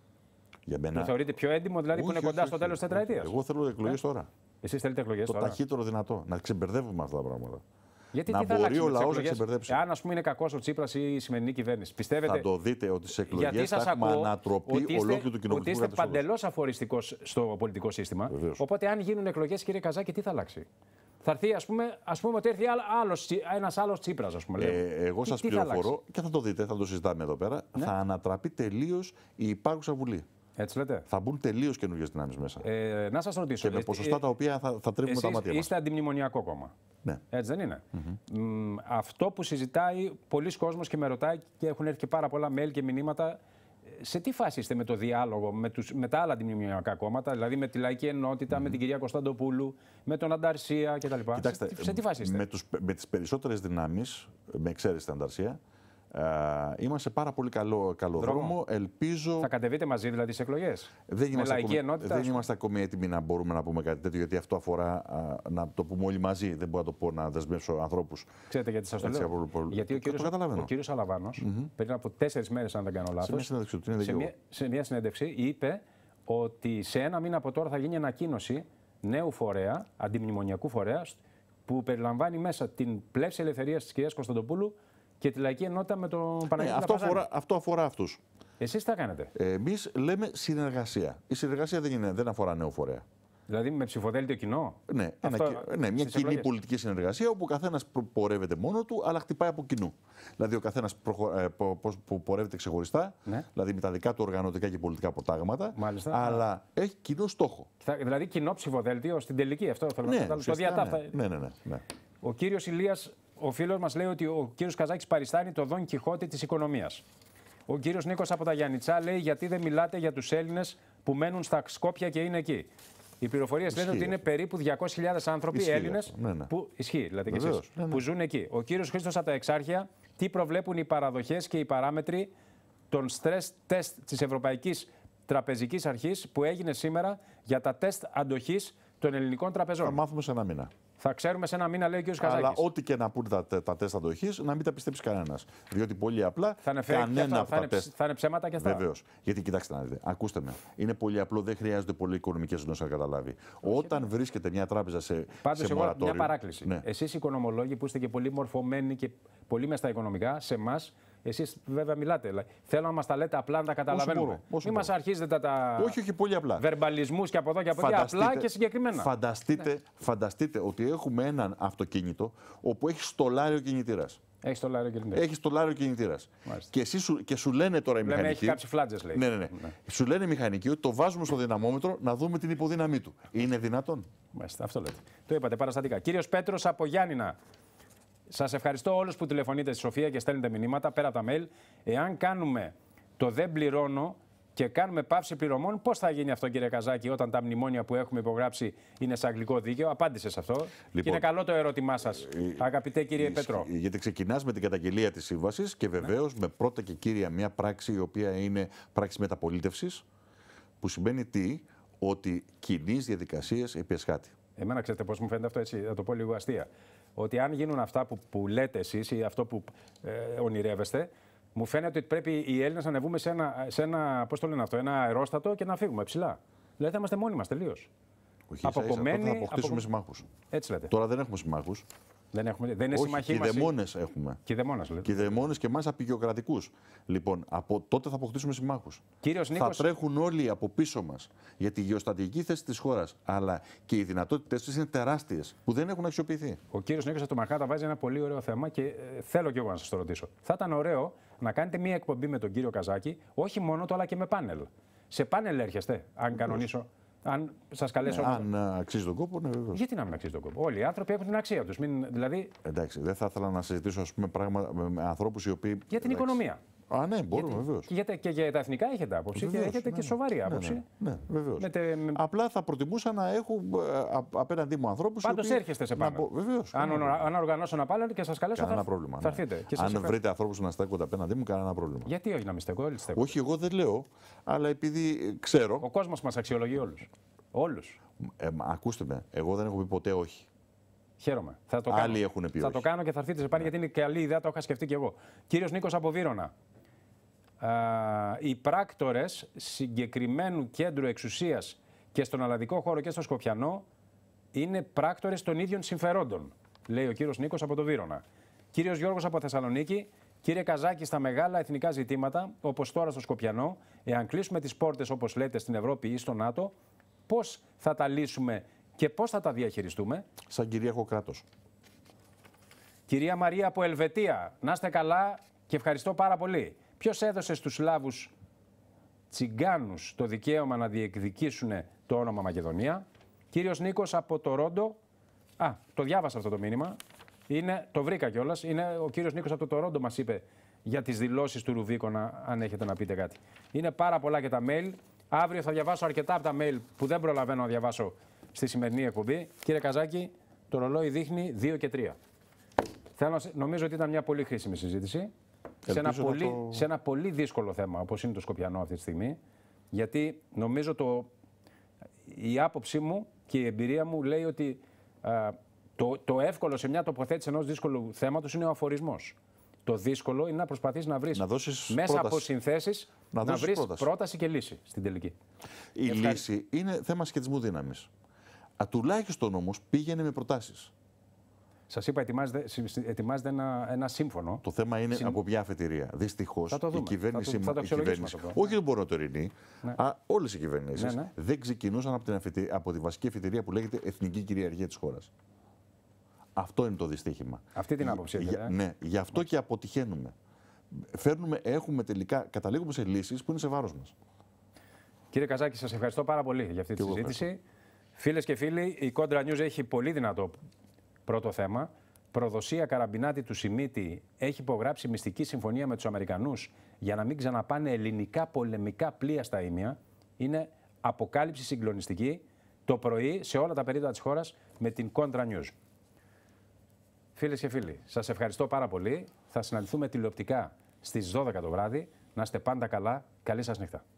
Για μένα. Το θεωρείτε πιο έντιμο, δηλαδή όχι, που είναι όχι, κοντά όχι, στο τέλος της τετραετίας? Εγώ θέλω εκλογές ε? τώρα. Εσείς θέλετε εκλογές το τώρα? Το ταχύτερο δυνατό. Να ξεμπερδεύουμε αυτά τα πράγματα. Γιατί να τι θα μπορεί ο λαός λαός να ξεμπερδέψει. Αν ας πούμε είναι κακός ο Τσίπρας ή η σημερινή κυβέρνηση, πιστεύετε? Θα το δείτε ότι στις εκλογές θα έχουμε ανατροπή ότι είστε, ολόκληρου του κοινοβουλίου. ότι είστε παντελώς αφοριστικός στο πολιτικό σύστημα. Βεβαίως. Οπότε αν γίνουν εκλογές, κύριε Καζάκη, τι θα αλλάξει? Θα έρθει, ας πούμε, ας πούμε ότι έρθει άλλος, ένας άλλος Τσίπρας, ας πούμε. Ε, εγώ σας πληροφορώ και θα το δείτε, θα το συζητάμε εδώ πέρα. Ναι. Θα ανατραπεί τελείως η υπάρχουσα Βουλή. Έτσι λέτε. Θα μπουν τελείως καινούργιες δυνάμεις μέσα. Ε, να σας ρωτήσω. Και με ποσοστά ε, τα οποία θα, θα τρίβουμε τα μάτια μας. Είστε αντιμνημονιακό κόμμα. Ναι. Έτσι δεν είναι? Mm-hmm. Μ, αυτό που συζητάει πολλοί κόσμος και με ρωτάει και έχουν έρθει και πάρα πολλά mail και μηνύματα. Σε τι φάση είστε με το διάλογο με, τους, με τα άλλα αντιμνημονιακά κόμματα, δηλαδή με τη Λαϊκή Ενότητα, mm-hmm. με την κυρία Κωνσταντοπούλου, με τον Ανταρσία κτλ? Κοιτάξτε, σε, σε τι φάση είστε? Με, τους, με τις περισσότερες δυνάμεις, με εξαίρεση την Ανταρσία, Uh, είμαστε σε πάρα πολύ καλό, καλό δρόμο. δρόμο. Ελπίζω. Θα κατεβείτε μαζί δηλαδή στις εκλογές? Δεν είμαστε, ακόμη, ενότητα, δεν είμαστε ακόμη έτοιμοι να μπορούμε να πούμε κάτι τέτοιο, γιατί αυτό αφορά uh, να το πούμε όλοι μαζί. Δεν μπορώ να το πω να δεσμεύσω ανθρώπους. Ξέρετε γιατί σας το λέω? Πολύ, πολύ. Γιατί ο κύριος, ο κύριος Αλαβάνος, mm-hmm. πριν από τέσσερις μέρες, αν δεν κάνω λάθος, σε μια συνέντευξη, του, σε μια, σε μια συνέντευξη είπε ότι σε ένα μήνα από τώρα θα γίνει ανακοίνωση νέου φορέα, αντιμνημονιακού φορέα, που περιλαμβάνει μέσα την πλεύση ελευθερίας της κυρίας Κωνσταντοπούλου και τη Λαϊκή Ενότητα με τον Παναγιώτη. Ναι, αυτό, αφορά, αυτό αφορά αυτούς. Εσείς τι θα κάνετε? Εμείς λέμε συνεργασία. Η συνεργασία δεν, είναι, δεν αφορά νέο φορέα. Δηλαδή με ψηφοδέλτιο κοινό? Ναι, αυτό, ένα, ναι μια κοινή εκλογές. Πολιτική συνεργασία όπου ο καθένας πορεύεται μόνο του, αλλά χτυπάει από κοινού. Δηλαδή ο καθένας που πορεύεται ξεχωριστά, ναι. δηλαδή με τα δικά του οργανωτικά και πολιτικά προτάγματα, μάλιστα, αλλά ναι. έχει κοινό στόχο. Θα, δηλαδή κοινό ψηφοδέλτιο στην τελική, αυτό θέλω ναι, να πω. Το διατάφτα. Ναι, ναι, ναι, ναι. Ο κύριος Ηλίας, ο φίλος μας, λέει ότι ο κύριος Καζάκης παριστάνει το Δον Κιχώτη της οικονομίας. Ο κύριος Νίκος από τα Γιαννιτσά λέει: γιατί δεν μιλάτε για τους Έλληνες που μένουν στα Σκόπια και είναι εκεί? Οι πληροφορίες λένε ότι είναι περίπου διακόσιες χιλιάδες άνθρωποι ισχύει, Έλληνες ναι, ναι. που. Ισχύει, δηλαδή και Βεβαίως, εσείς, ναι, ναι. που ζουν εκεί. Ο κύριος Χρήστος από τα Εξάρχεια, τι προβλέπουν οι παραδοχές και οι παράμετροι των stress test της Ευρωπαϊκής Τραπεζικής Αρχής που έγινε σήμερα για τα τεστ αντοχής των ελληνικών τραπεζών? Θα μάθουμε σε ένα μήνα. Θα ξέρουμε σε ένα μήνα, λέει ο κ. Καζάκης. Αλλά ό,τι και να πούνε τα, τα τεστ αντοχής, να μην τα πιστέψει κανένας. Διότι πολύ απλά θα είναι, κανένα από θα, τα τεστ. Θα είναι ψέματα και αυτά. Βεβαίως. Γιατί κοιτάξτε να δείτε, ακούστε με. Είναι πολύ απλό, δεν χρειάζονται πολλοί οικονομικές γνώσεις να καταλάβει. Όχι, Όταν ναι. βρίσκεται μια τράπεζα σε, Πάντως, σε εγώ, μορατόριο. Μια παράκληση. Ναι. Εσείς οι οικονομολόγοι που είστε και πολύ μορφωμένοι και πολύ μες στα οικονομικά, σε εμάς. Εσείς βέβαια μιλάτε. Δηλαδή. Θέλω να μας τα λέτε απλά να τα καταλαβαίνουμε. Μην μας αρχίζετε τα, τα όχι, όχι, πολύ απλά. βερμπαλισμούς και από εδώ και από εκεί. Απλά και συγκεκριμένα. Φανταστείτε, ναι. φανταστείτε ότι έχουμε έναν αυτοκίνητο όπου έχει στολάριο κινητήρας. Έχει στολάριο κινητήρας. Έχει στολάριο κινητήρας. Και, εσύ σου, και σου λένε τώρα οι Λέμε, μηχανικοί. Έχει κάψει φλάτζες, λέει. Ναι, ναι, ναι. ναι. Σου λένε οι μηχανικοί ότι το βάζουμε στο δυναμόμετρο να δούμε την υποδύναμή του. Είναι δυνατόν? Μάλιστα, αυτό λέτε. Το είπατε παραστατικά. Κύριος Πέτρος από Γιάννηνα. Σας ευχαριστώ όλους που τηλεφωνείτε στη Σοφία και στέλνετε μηνύματα πέρα από τα mail. Εάν κάνουμε το δεν πληρώνω και κάνουμε πάυση πληρωμών, πώς θα γίνει αυτό, κύριε Καζάκη, όταν τα μνημόνια που έχουμε υπογράψει είναι σε αγγλικό δίκαιο? Απάντησε σε αυτό. Λοιπόν, και είναι καλό το ερώτημά σας, ε, αγαπητέ κύριε ε, Πέτρο. Γιατί ξεκινάς με την καταγγελία της σύμβασης και βεβαίως ναι. με πρώτα και κύρια μια πράξη η οποία είναι πράξη μεταπολίτευσης, που σημαίνει τι? Ότι κοινής διαδικασίας επί εσχάτη. Εμένα ξέρετε πώς μου φαίνεται αυτό, έτσι, θα το πω λίγο αστεία. Ότι αν γίνουν αυτά που, που λέτε εσείς ή αυτό που ε, ονειρεύεστε, μου φαίνεται ότι πρέπει οι Έλληνες να ανεβούμε σε ένα, σε ένα, πώς το λένε αυτό, ένα αερόστατο και να φύγουμε ψηλά. Δηλαδή θα είμαστε μόνοι μας τελείως. Όχι, αποκομμένοι. Θα αποκτήσουμε απο... συμμάχους. Έτσι λέτε. Τώρα δεν έχουμε συμμάχους. Δεν, έχουμε, δεν είναι συμμαχοί μας. Κηδεμόνες έχουμε. Κηδεμόνες, λέτε. Κηδεμόνες και εμάς απεικιοκρατικούς. Λοιπόν, από τότε θα αποκτήσουμε συμμάχους. Κύριος Νίκος... Θα τρέχουν όλοι από πίσω μας για τη γεωστατική θέση της χώρας. Αλλά και οι δυνατότητες της είναι τεράστιες που δεν έχουν αξιοποιηθεί. Ο κύριος Νίκος από το Μαρχάτα βάζει ένα πολύ ωραίο θέμα και ε, θέλω κι εγώ να σας το ρωτήσω. Θα ήταν ωραίο να κάνετε μία εκπομπή με τον κύριο Καζάκη, όχι μόνο το αλλά και με πάνελ. Σε πάνελ έρχεστε, αν κανονίσω. Αν σας καλέσω. Ναι, αν uh, αξίζει τον κόπο, ναι, βεβαίως. Γιατί να μην αξίζει τον κόπο? Όλοι οι άνθρωποι έχουν την αξία τους. Μην, δηλαδή... Εντάξει, δεν θα ήθελα να συζητήσω ας πούμε, πράγμα με ανθρώπους οι οποίοι. Για την εντάξει, οικονομία. Α, ναι, μπορούμε βεβαίω. Και, και για τα εθνικά έχετε άποψη βεβαίως, και έχετε ναι, και σοβαρή άποψη. Ναι, ναι, ναι βεβαίως. Τε... Απλά θα προτιμούσα να έχω απέναντί μου ανθρώπους. Πάντως έρχεστε σε πάνω. Βεβαίως. Αν, αν οργανώσω ένα πάνελ και σας καλέσω, κανένα θα, πρόβλημα, θα ναι. έρθετε. Και αν σας βρείτε ανθρώπους να στέκονται απέναντί μου, κανένα πρόβλημα. Γιατί όχι να μην στέκω, όλοι στέκω. Όχι, εγώ δεν λέω, αλλά επειδή ξέρω. Ο κόσμος μας αξιολογεί όλους. Όλους. Ε, ακούστε με, εγώ δεν έχω πει ποτέ όχι. Χαίρομαι. Θα το Άλλοι κάνω. έχουν πει θα όχι. το κάνω και θα έρθετε σε πάλι ναι. γιατί είναι καλή ιδέα, το είχα σκεφτεί και εγώ. Κύριος Νίκος από Βύρωνα. Α, οι πράκτορες συγκεκριμένου κέντρου εξουσίας και στον αλλαδικό χώρο και στο Σκοπιανό είναι πράκτορες των ίδιων συμφερόντων, λέει ο κύριος Νίκος από το Βύρωνα. Κύριος Γιώργος από Θεσσαλονίκη. Κύριε Καζάκη, στα μεγάλα εθνικά ζητήματα, όπως τώρα στο Σκοπιανό, εάν κλείσουμε τις πόρτες όπως λέτε στην Ευρώπη ή στο ΝΑΤΟ, πώς θα τα λύσουμε και πώς θα τα διαχειριστούμε? Σαν κυρίαρχο κράτος. Κυρία Μαρία από Ελβετία, να είστε καλά και ευχαριστώ πάρα πολύ. Ποιος έδωσε στους Σλάβους Τσιγκάνους το δικαίωμα να διεκδικήσουν το όνομα Μακεδονία? Κύριος Νίκος από το Ρόντο. Α, το διάβασα αυτό το μήνυμα. Είναι, το βρήκα κιόλας. Είναι ο κύριος Νίκος από το Τορόντο μας είπε για τις δηλώσεις του Ρουβίκονα, αν έχετε να πείτε κάτι. Είναι πάρα πολλά και τα mail. Αύριο θα διαβάσω αρκετά από τα mail που δεν προλαβαίνω να διαβάσω στη σημερινή εκπομπή. Κύριε Καζάκη, το ρολόι δείχνει δύο και τρία. Θέλω, νομίζω ότι ήταν μια πολύ χρήσιμη συζήτηση. Σε ένα, πολύ, το... σε ένα πολύ δύσκολο θέμα, όπως είναι το Σκοπιανό αυτή τη στιγμή. Γιατί νομίζω το, η άποψή μου και η εμπειρία μου λέει ότι α, το, το εύκολο σε μια τοποθέτηση ενός δύσκολου θέματος είναι ο αφορισμός. Το δύσκολο είναι να προσπαθείς να βρεις να μέσα πρόταση. από συνθέσεις να, να βρεις πρόταση. πρόταση και λύση στην τελική. Η Ευχαρι... λύση είναι θέμα σχετισμού δύναμης. Α, τουλάχιστον όμως πήγαινε με προτάσεις. Σας είπα, ετοιμάζεται, ετοιμάζεται ένα, ένα σύμφωνο. Το θέμα είναι Συν... από ποια αφετηρία. Δυστυχώς η κυβέρνηση. Θα το, θα το η κυβέρνηση όχι την τωρινή, ναι. όλες οι κυβερνήσεις ναι, ναι. δεν ξεκινούσαν από, την αφετηρία, από τη βασική αφετηρία που λέγεται εθνική κυριαρχία της χώρας. Αυτό είναι το δυστύχημα. Αυτή την άποψη έχετε. Για, ναι, γι' αυτό και αποτυχαίνουμε. Φέρνουμε, έχουμε τελικά, καταλήγουμε σε λύσεις που είναι σε βάρος μας. Κύριε Καζάκη, σας ευχαριστώ πάρα πολύ για αυτή τη συζήτηση. Φίλες και φίλοι, η Κόντρα News έχει πολύ δυνατό πρώτο θέμα. Προδοσία Καραμπινάτη του Σιμίτη έχει υπογράψει μυστική συμφωνία με τους Αμερικανούς για να μην ξαναπάνε ελληνικά πολεμικά πλοία στα Ήμια. Είναι αποκάλυψη συγκλονιστική το πρωί σε όλα τα περίπτωτα της χώρας με την Κόντρα News. Φίλες και φίλοι, σας ευχαριστώ πάρα πολύ. Θα συναντηθούμε τηλεοπτικά στις δώδεκα το βράδυ. Να είστε πάντα καλά. Καλή σας νύχτα.